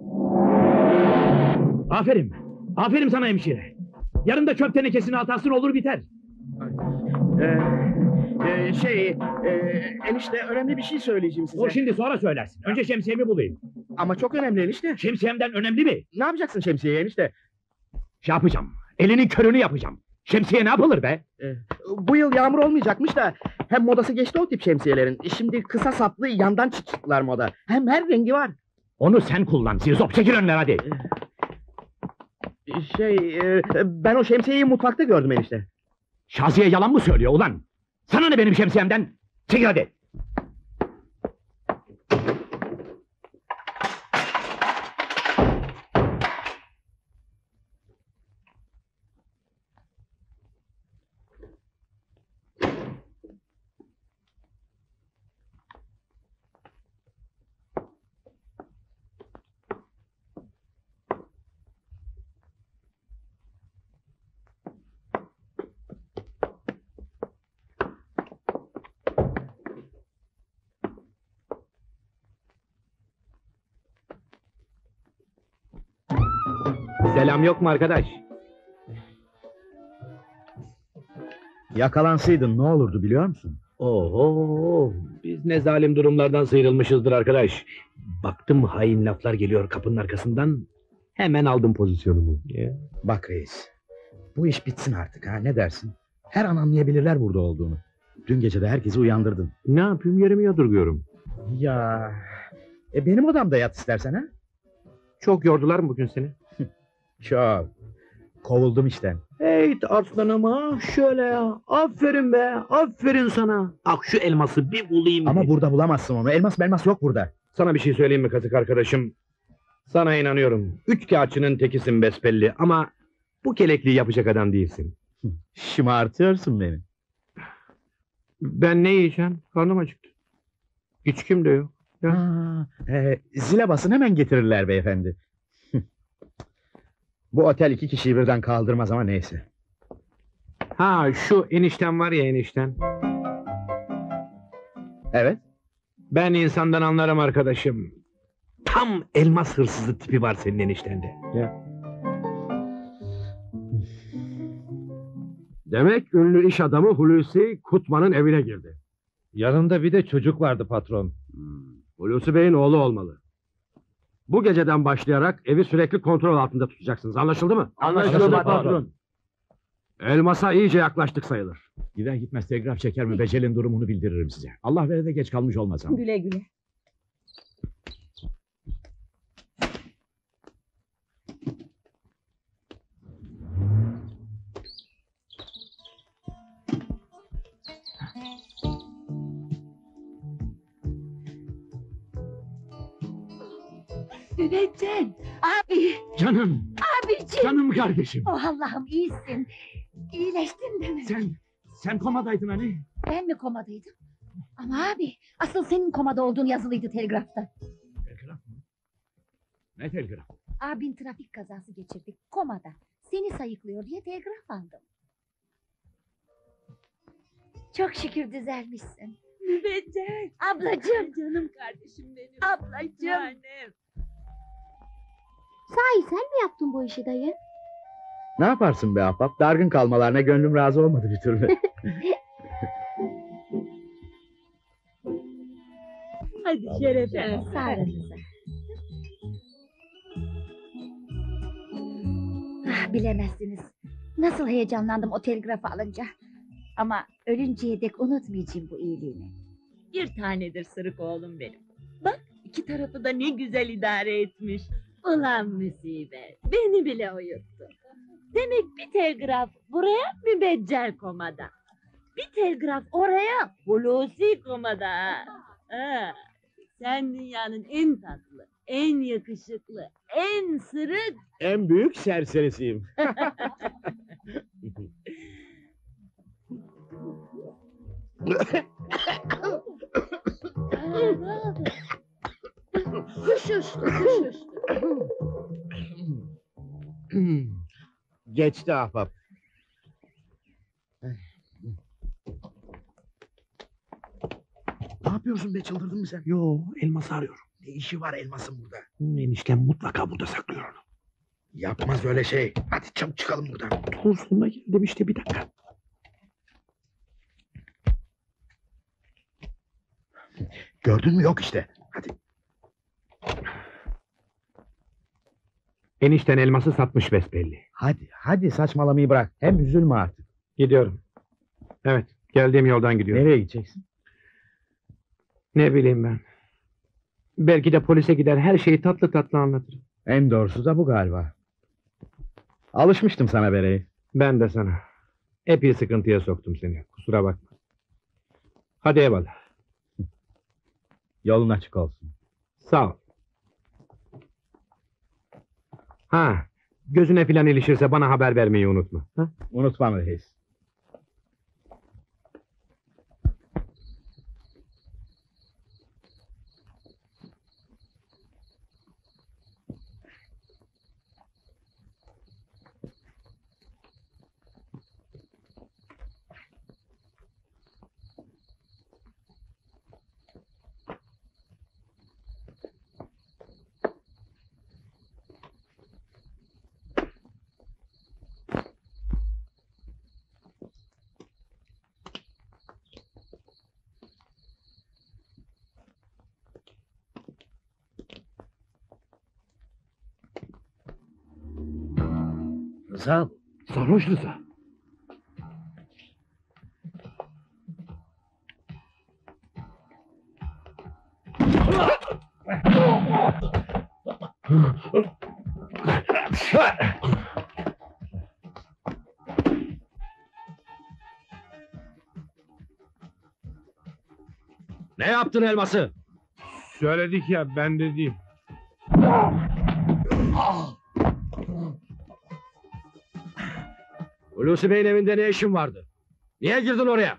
C: Aferin. Aferin sana hemşire. Yarın da çöp tenekesini atarsın olur biter.
E: Ee, e, şey, e, enişte önemli bir şey söyleyeceğim size.
C: O şimdi sonra söylersin. Önce şemsiyemi bulayım.
E: Ama çok önemli enişte.
C: Şemsiyemden önemli mi?
E: Ne yapacaksın şemsiyeye enişte?
C: Şey yapacağım. Elinin körünü yapacağım. Şemsiye ne yapılır be?
E: Ee, bu yıl yağmur olmayacakmış da hem modası geçti o tip şemsiyelerin. Şimdi kısa saplı yandan çıktılar moda. Hem her rengi var.
C: Onu sen kullan. Sirzop çekil önler hadi.
E: Şey, e, ben o şemsiyeyi mutfakta gördüm enişte.
C: Şaziye yalan mı söylüyor ulan? Sana ne benim şemsiyemden? Çekil hadi. Selam yok mu arkadaş?
E: Yakalansaydın ne olurdu biliyor musun?
C: Oho, biz ne zalim durumlardan sıyrılmışızdır arkadaş. Baktım hain laflar geliyor kapının arkasından. Hemen aldım pozisyonumu.
E: Bak reis, bu iş bitsin artık ha, ne dersin? Her an anlayabilirler burada olduğunu. Dün gece de herkesi uyandırdın.
C: Ne yapayım, yerimi yadırgıyorum.
E: Ya, e benim odamda yat istersen ha?
C: Çok yordular mı bugün seni?
E: Çok. Kovuldum işten.
C: Hey aslanıma şöyle ya. Aferin be, aferin sana. Ak şu elması bir bulayım.
E: Ama
C: bir.
E: burada bulamazsın onu. Elmas melmas yok burada.
C: Sana bir şey söyleyeyim mi kazık arkadaşım? Sana inanıyorum. Üç kağıtçının tekisin besbelli ama bu kelekliği yapacak adam değilsin.
E: Şımartıyorsun beni.
C: Ben ne yiyeceğim? Karnım acıktı. İçkim de yok. Ya.
E: Ha, e, zile basın hemen getirirler beyefendi. Bu otel iki kişiyi birden kaldırmaz ama neyse.
C: Ha şu enişten var ya enişten.
E: Evet.
C: Ben insandan anlarım arkadaşım. Tam elmas hırsızı tipi var senin eniştende.
I: Demek ünlü iş adamı Hulusi Kutman'ın evine girdi.
H: Yanında bir de çocuk vardı patron.
I: Hulusi Bey'in oğlu olmalı. Bu geceden başlayarak evi sürekli kontrol altında tutacaksınız. Anlaşıldı mı?
H: Anlaşıldı patron.
I: Elmas'a iyice yaklaştık sayılır.
C: Gider gitmez telgraf çeker mübeccelin durumunu bildiririm size. Allah vere de geç kalmış olmasam.
F: Güle güle.
A: Mübeccel. Abi.
C: Canım,
A: Abiciğim.
C: canım kardeşim.
A: Oh Allah'ım iyisin. İyileştin değil mi?
C: Sen, sen komadaydın hani.
A: Ben mi komadaydım? Ama abi asıl senin komada olduğun yazılıydı telgrafta.
C: Telgraf mı? Ne telgraf?
A: Abin trafik kazası geçirdi komada. Seni sayıklıyor diye telgraf aldım. Çok şükür düzelmişsin.
F: Mübeccel.
A: Ablacığım.
F: Canım kardeşim benim.
A: Ablacığım.
F: Annem.
B: Sahi sen mi yaptın bu işi dayı?
E: Ne yaparsın be ahbap? Dargın kalmalarına gönlüm razı olmadı bir türlü.
F: Hadi şerefe.
A: Sağ olun. Ah, bilemezsiniz. Nasıl heyecanlandım o telgrafı alınca. Ama ölünceye dek unutmayacağım bu iyiliğini.
F: Bir tanedir sırık oğlum benim. Bak iki tarafı da ne güzel idare etmiş. Ulan musibet. Beni bile uyuttu. Demek bir telgraf buraya mübeccel komada. Bir telgraf oraya Hulusi komada. Ha. Ha. Sen dünyanın en tatlı, en yakışıklı, en sırık.
E: En büyük serserisiyim.
A: Kuş uçtu, kuş uçtu.
E: Geçti ahbap.
C: Ne yapıyorsun be, çıldırdın mı sen? Yo, elması arıyorum.
E: Ne işi var elmasın burada?
C: Eniştem mutlaka burada saklıyor onu.
E: Yapmaz öyle şey. Hadi çabuk çıkalım buradan.
C: Dur sonuna geldim işte, bir dakika.
E: Gördün mü? Yok işte. Hadi.
C: Enişten elması satmış besbelli.
E: Hadi, hadi saçmalamayı bırak. Hem üzülme artık.
C: Gidiyorum. Evet, geldiğim yoldan gidiyorum.
E: Nereye gideceksin?
C: Ne bileyim ben. Belki de polise gider, her şeyi tatlı tatlı anlatırım.
E: En doğrusu da bu galiba. Alışmıştım sana Bere'yi.
C: Ben de sana. Epey sıkıntıya soktum seni. Kusura bakma. Hadi eyvallah.
E: Yolun açık olsun.
C: Sağ ol. Ha, gözüne filan ilişirse bana haber vermeyi unutma. Ha?
E: Unutmam reis.
H: Rıza,
C: Sarhoş Rıza.
I: Ne yaptın elması?
C: Söyledik ya, ben de değil.
I: Hulusi Bey'in evinde ne işin vardı? Niye girdin oraya?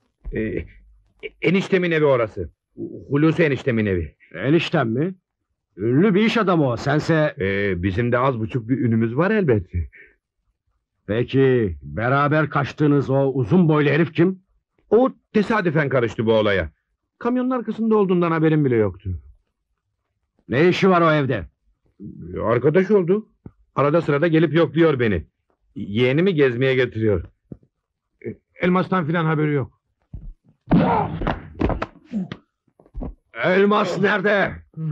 C: Ee, eniştemin evi orası. Hulusi eniştemin evi.
I: Eniştem mi? Ünlü bir iş adamı o. Sense...
E: Ee, bizim de az buçuk bir ünümüz var elbette.
I: Peki beraber kaçtığınız o uzun boylu herif kim?
E: O tesadüfen karıştı bu olaya. Kamyonun arkasında olduğundan haberim bile yoktu.
I: Ne işi var o evde?
E: Arkadaş oldu. Arada sırada gelip yokluyor beni. Yeğenimi gezmeye getiriyor. Elmas'tan filan haberi yok.
I: Elmas nerede?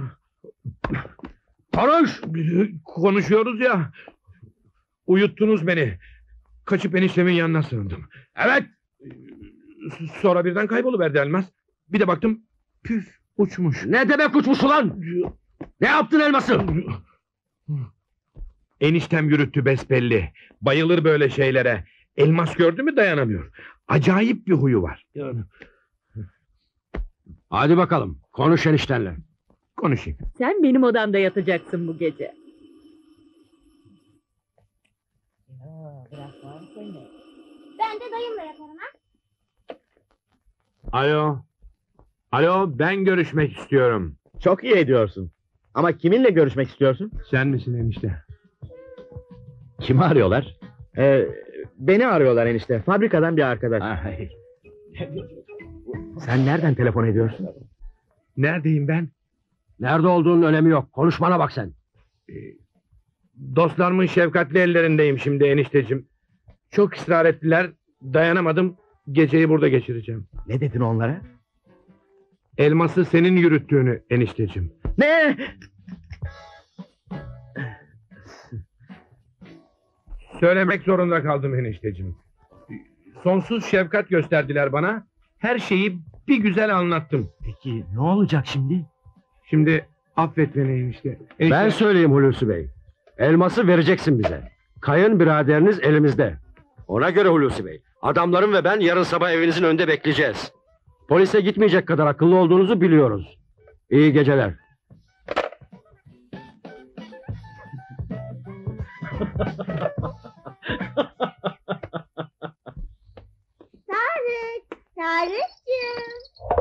I: Konuş!
E: Konuşuyoruz ya. Uyuttunuz beni. Kaçıp eniştemin yanına sığındım.
I: Evet!
E: Sonra birden kayboluverdi Elmas. Bir de baktım püf uçmuş.
I: Ne demek uçmuş ulan? Ne yaptın elması?
E: Eniştem yürüttü besbelli. Bayılır böyle şeylere. Elmas gördü mü dayanamıyor. Acayip bir huyu var.
I: Hadi bakalım konuş eniştenle.
E: Konuşayım.
F: Sen benim odamda yatacaksın bu gece.
B: Ben de dayımla yatarım ha.
E: Alo. Alo, ben görüşmek istiyorum.
D: Çok iyi ediyorsun. Ama kiminle görüşmek istiyorsun?
E: Sen misin enişte?
H: Kimi arıyorlar?
D: Ee, beni arıyorlar enişte. Fabrikadan bir arkadaş.
H: Ay. Sen nereden telefon ediyorsun?
E: Neredeyim ben?
I: Nerede olduğunun önemi yok. Konuşmana bak sen.
E: Dostlarımın şefkatli ellerindeyim şimdi enişteciğim. Çok ısrar ettiler. Dayanamadım. Geceyi burada geçireceğim.
H: Ne dedin onlara?
E: Elması senin yürüttüğünü enişteciğim.
D: Ne?
E: Söylemek zorunda kaldım enişteciğim. Sonsuz şefkat gösterdiler bana. Her şeyi bir güzel anlattım.
H: Peki ne olacak şimdi?
E: Şimdi affet beni enişte. enişte.
I: Ben söyleyeyim Hulusi Bey. Elması vereceksin bize. Kayın biraderiniz elimizde. Ona göre Hulusi Bey. Adamlarım ve ben yarın sabah evinizin önünde bekleyeceğiz. Polise gitmeyecek kadar akıllı olduğunuzu biliyoruz. İyi geceler.
B: Tarık, Tarık'cığım.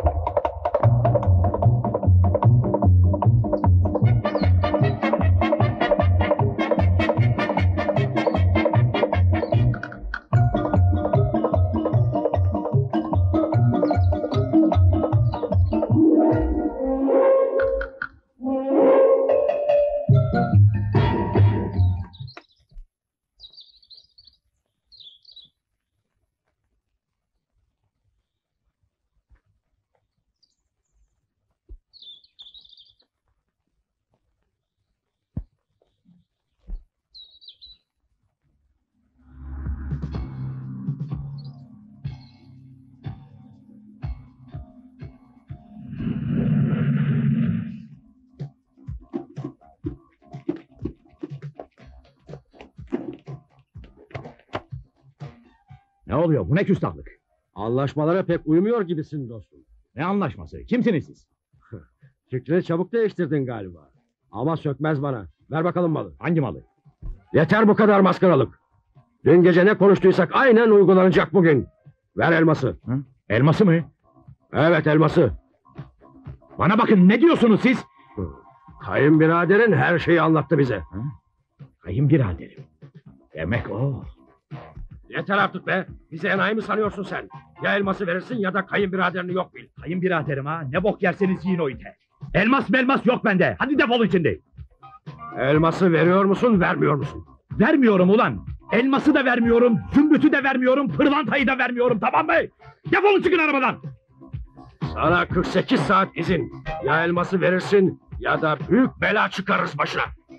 H: Ne oluyor? Bu ne küstahlık?
I: Anlaşmalara pek uymuyor gibisin dostum.
H: Ne anlaşması? Kimsiniz siz?
I: Fikrini çabuk değiştirdin galiba. Ama sökmez bana. Ver bakalım malı.
H: Hangi malı?
I: Yeter bu kadar maskaralık. Dün gece ne konuştuysak aynen uygulanacak bugün. Ver elması.
H: Hı? Elması mı?
I: Evet elması.
H: Bana bakın, ne diyorsunuz siz?
I: Kayınbiraderin her şeyi anlattı bize.
H: Kayınbiraderim. Demek o.
I: Yeter artık be. Bizi enayi mi sanıyorsun sen? Ya elması verirsin ya da kayınbiraderini yok bil.
H: Kayınbiraderim ha. Ne bok yerseniz yiyin o ite. Elmas melmas yok bende. Hadi defolun şimdi.
I: Elması veriyor musun, vermiyor musun?
H: Vermiyorum ulan. Elması da vermiyorum. Zümbütü de vermiyorum. Pırlantayı da vermiyorum, tamam mı? Defolun çıkın arabadan.
I: Sana kırk sekiz saat izin. Ya elması verirsin ya da büyük bela çıkarırız başına.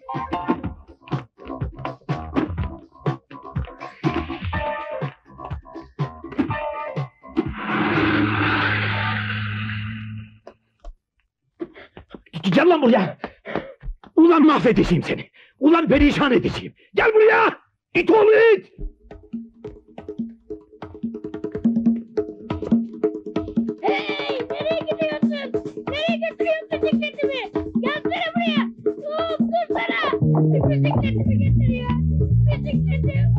H: Gel lan buraya. Ulan mahvedeceğim seni. Ulan perişan edeceğim. Gel buraya. İt oğlu it.
B: Hey, nereye gidiyorsun? Nereye götürüyorsun bisikletimi? Gelsene buraya. Dur, dur sana. Bisikletimi getiriyor. Bisikletim.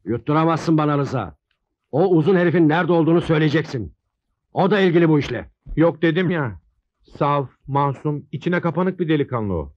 I: Yutturamazsın bana Rıza. O uzun herifin nerede olduğunu söyleyeceksin. O da ilgili bu işle.
C: Yok dedim ya. Saf, masum, içine kapanık bir delikanlı o.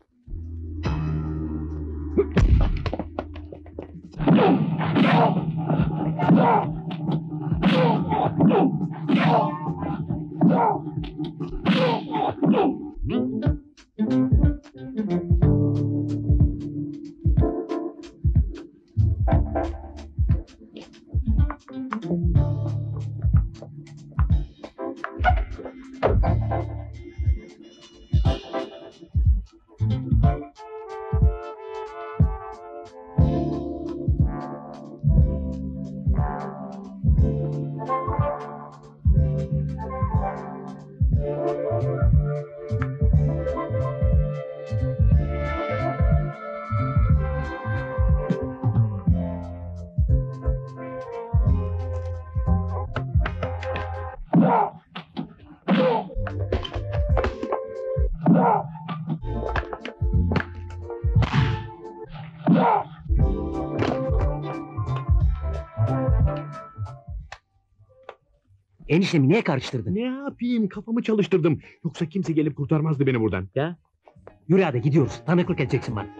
H: Eniştemi niye karıştırdın?
C: Ne yapayım, kafamı çalıştırdım. Yoksa kimse gelip kurtarmazdı beni buradan.
H: Ya? Yürü hadi gidiyoruz. Tanıklık edeceksin bana.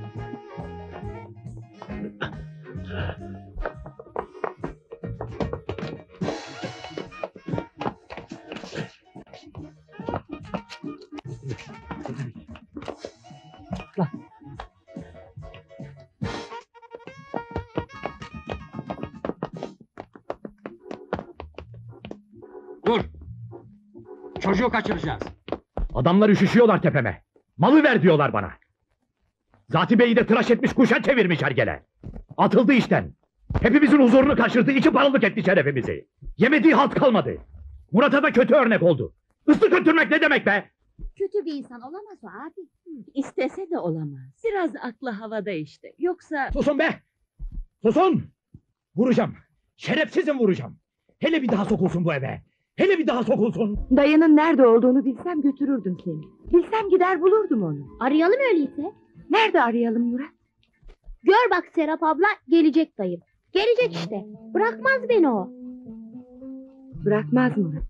I: Dur! Çocuğu kaçıracağız.
C: Adamlar üşüşüyorlar tepeme. Malı ver diyorlar bana. Zati Bey'i de tıraş etmiş, kuşa çevirmiş hergele. Atıldı işten. Hepimizin huzurunu kaçırdı, iki paralık etti şerefimizi. Yemediği halt kalmadı. Murat'a da kötü örnek oldu. Islık götürmek ne demek be?
B: Kötü bir insan olamaz o abi.
F: İstese de olamaz. Biraz aklı havada işte. Yoksa
C: Susun be! Susun! Vuracağım. Şerefsizim vuracağım. Hele bir daha sokulsun bu eve. Hele bir daha sokulsun.
J: Dayının nerede olduğunu bilsem götürürdüm seni. Bilsem gider bulurdum onu.
B: Arayalım öyleyse.
J: Nerede arayalım Murat?
B: Gör bak Serap abla, gelecek dayım. Gelecek işte. Bırakmaz beni o.
J: Bırakmaz Murat.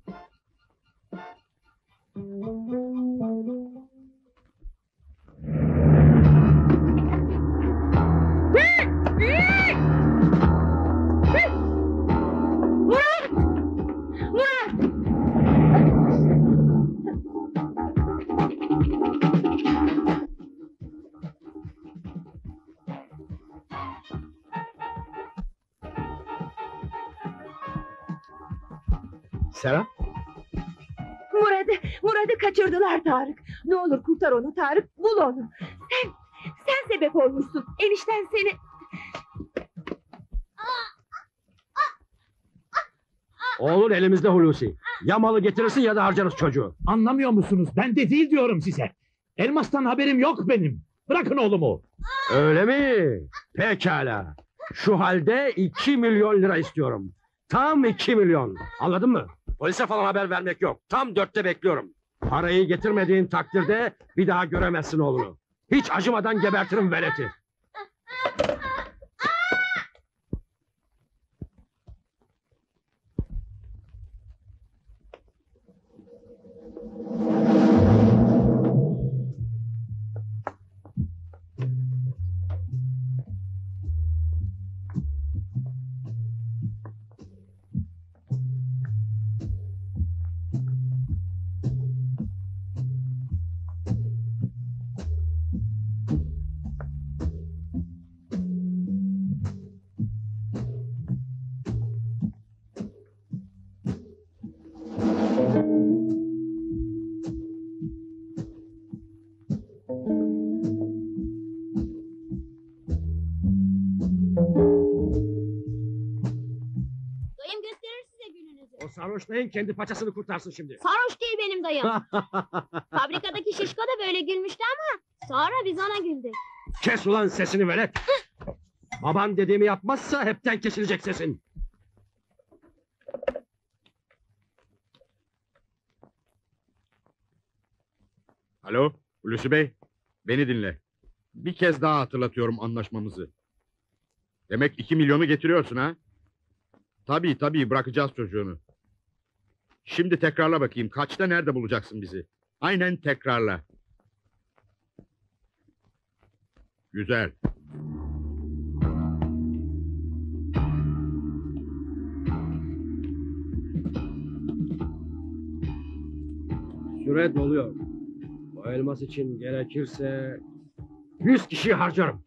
E: Serap?
J: Murat'ı, Murat'ı kaçırdılar Tarık. Ne olur kurtar onu Tarık, bul onu. Sen, sen sebep olmuşsun. Enişten seni...
I: Oğlun elimizde Hulusi. Ya malı getirirsin ya da harcarız çocuğu.
C: Anlamıyor musunuz? Ben de değil diyorum size. Elmas'tan haberim yok benim. Bırakın oğlumu.
I: Öyle mi? Pekala. Şu halde iki milyon lira istiyorum. Tam iki milyon. Anladın mı? Polise falan haber vermek yok. Tam dörtte bekliyorum. Parayı getirmediğin takdirde bir daha göremezsin oğlunu. Hiç acımadan gebertirim veleti.
B: Dayım gösterir size gününüzü.
I: O sarhoş dayın kendi paçasını kurtarsın şimdi.
B: Sarhoş değil benim dayım. Fabrikadaki şişko da böyle gülmüştü ama sonra biz ona güldük.
I: Kes ulan sesini velet. Baban dediğimi yapmazsa hepten kesilecek sesin.
E: Alo, Hulusi Bey. Beni dinle. Bir kez daha hatırlatıyorum anlaşmamızı. Demek iki milyonu getiriyorsun ha? Tabii tabii, bırakacağız çocuğunu. Şimdi tekrarla bakayım, kaçta nerede bulacaksın bizi? Aynen tekrarla. Güzel.
I: Süre doluyor. O elmas için gerekirse yüz kişi harcarım.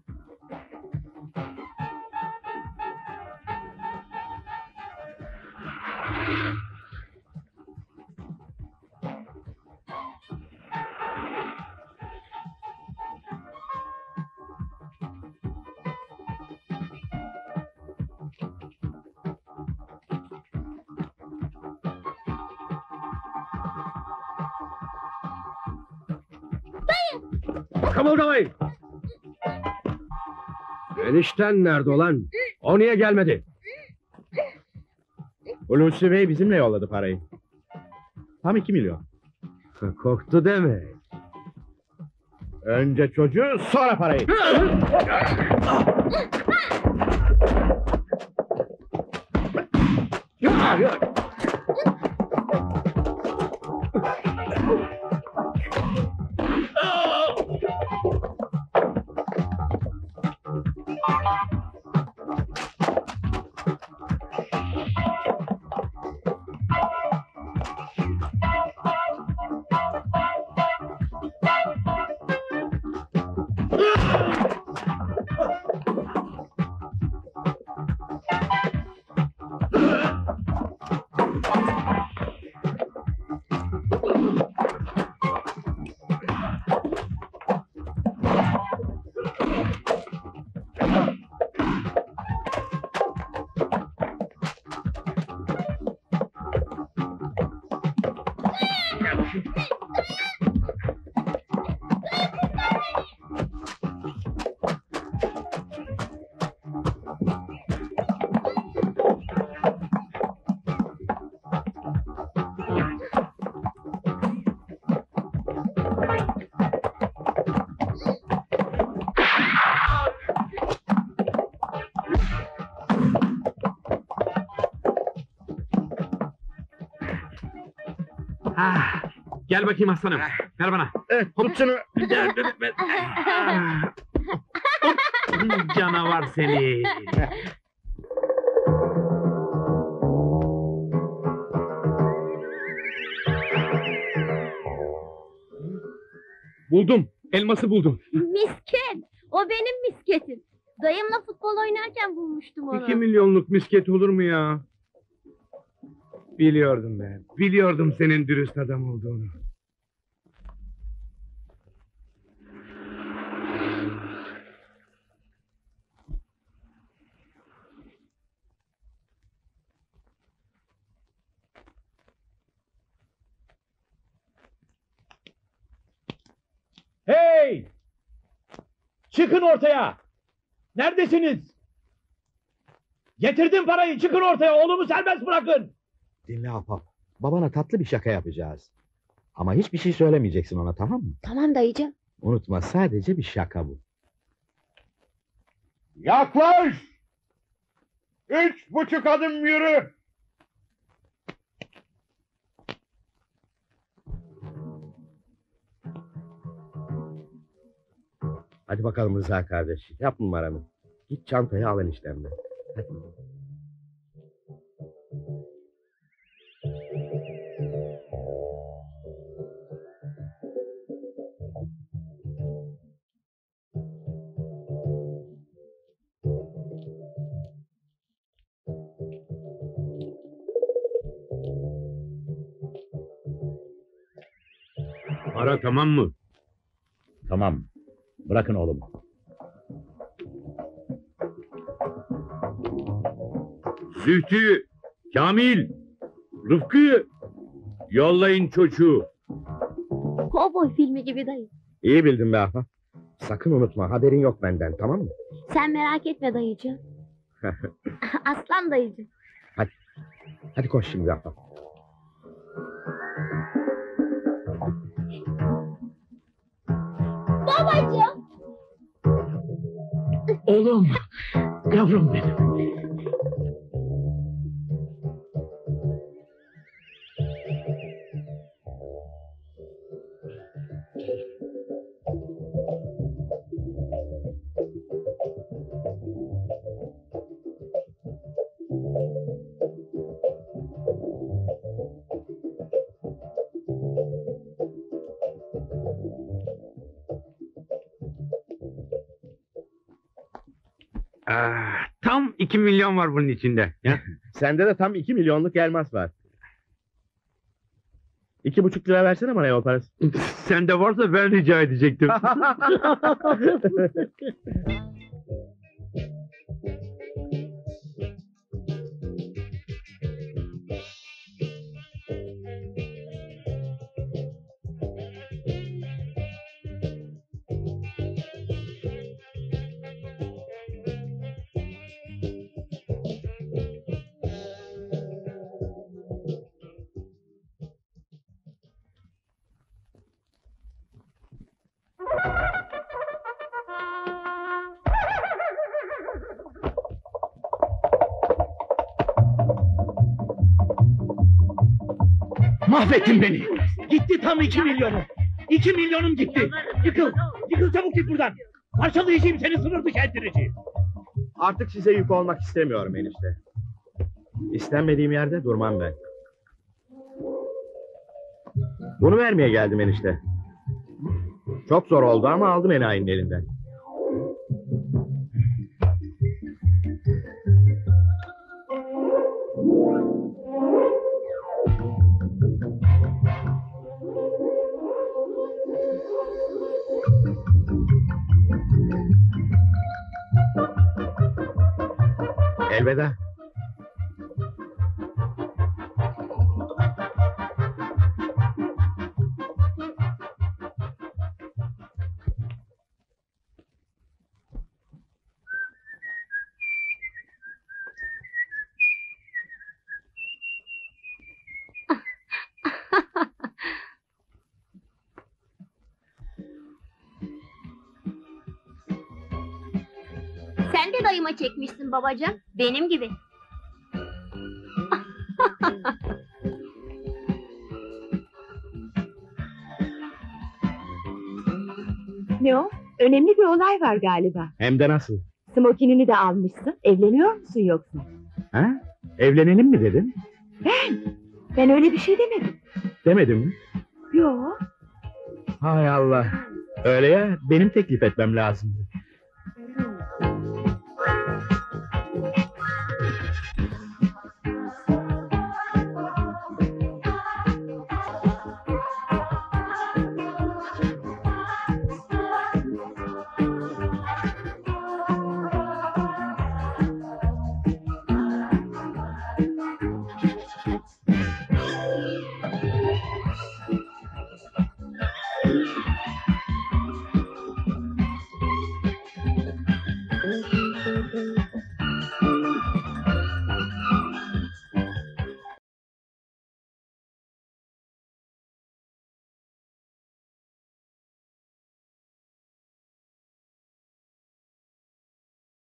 I: Kımıldamayın! Enişten nerede olan? O niye gelmedi?
E: Hulusi Bey bizimle yolladı parayı. Tam iki milyon.
I: Korktu deme.
E: Önce çocuğu, sonra parayı.
C: Ah, gel bakayım aslanım. Ver bana.
E: Eh, tut şunu.
C: Gel, ver, ver. Ah. Hop, canavar seni. Buldum. Elması buldum.
B: Misket. O benim misketim. Dayımla futbol oynarken bulmuştum onu.
C: İki milyonluk misket olur mu ya? Biliyordum ben. Biliyordum senin dürüst adam olduğunu. Hey! Çıkın ortaya! Neredesiniz? Getirdim parayı, çıkın ortaya, oğlumu serbest bırakın!
E: Dinle ahbap. Babana tatlı bir şaka yapacağız. Ama hiçbir şey söylemeyeceksin ona, tamam mı?
B: Tamam dayıcığım.
E: Unutma, sadece bir şaka bu.
H: Yaklaş! Üç buçuk adım yürü!
E: Hadi bakalım Rıza kardeş. Yap numaranı. Git çantayı al eniştemden. Hadi.
C: Para tamam mı?
H: Tamam. Bırakın oğlum.
C: Zühtü, Kamil, Rıfkı, yollayın çocuğu.
B: Kovboy filmi gibi dayı.
E: İyi bildin be ahbap. Sakın unutma, haberin yok benden, tamam mı?
B: Sen merak etme dayıcığım. Aslan dayıcığım.
E: Hadi koş şimdi ahbap.
B: Babacığım.
C: Oğlum, Yavrum benim.
H: Ah, tam iki milyon var bunun içinde. Ya.
E: Sende de tam iki milyonluk elmas var. İki buçuk lira versene bana yol parası.
H: Sende varsa ben rica edecektim.
C: Mahvettin beni. Gitti tam iki milyonum. İki milyonum gitti. Yıkıl. Yıkıl çabuk git buradan. Parçalayacağım seni, sınır dışı ettireceğim.
E: Artık size yük olmak istemiyorum enişte. İstenmediğim yerde durmam ben. Bunu vermeye geldim enişte. Çok zor oldu ama aldım enayinin elinden. Elveda.
B: Sen de dayıma çekmişsin babacığım. Benim gibi.
J: Ne o? Önemli bir olay var galiba.
E: Hem de nasıl?
J: Smokinini de almışsın. Evleniyor musun yoksa?
E: Ha? Evlenelim mi dedin?
J: Ben? Ben öyle bir şey demedim.
E: Demedim mi?
J: Yok.
E: Hay Allah. Öyle ya, benim teklif etmem lazımdı.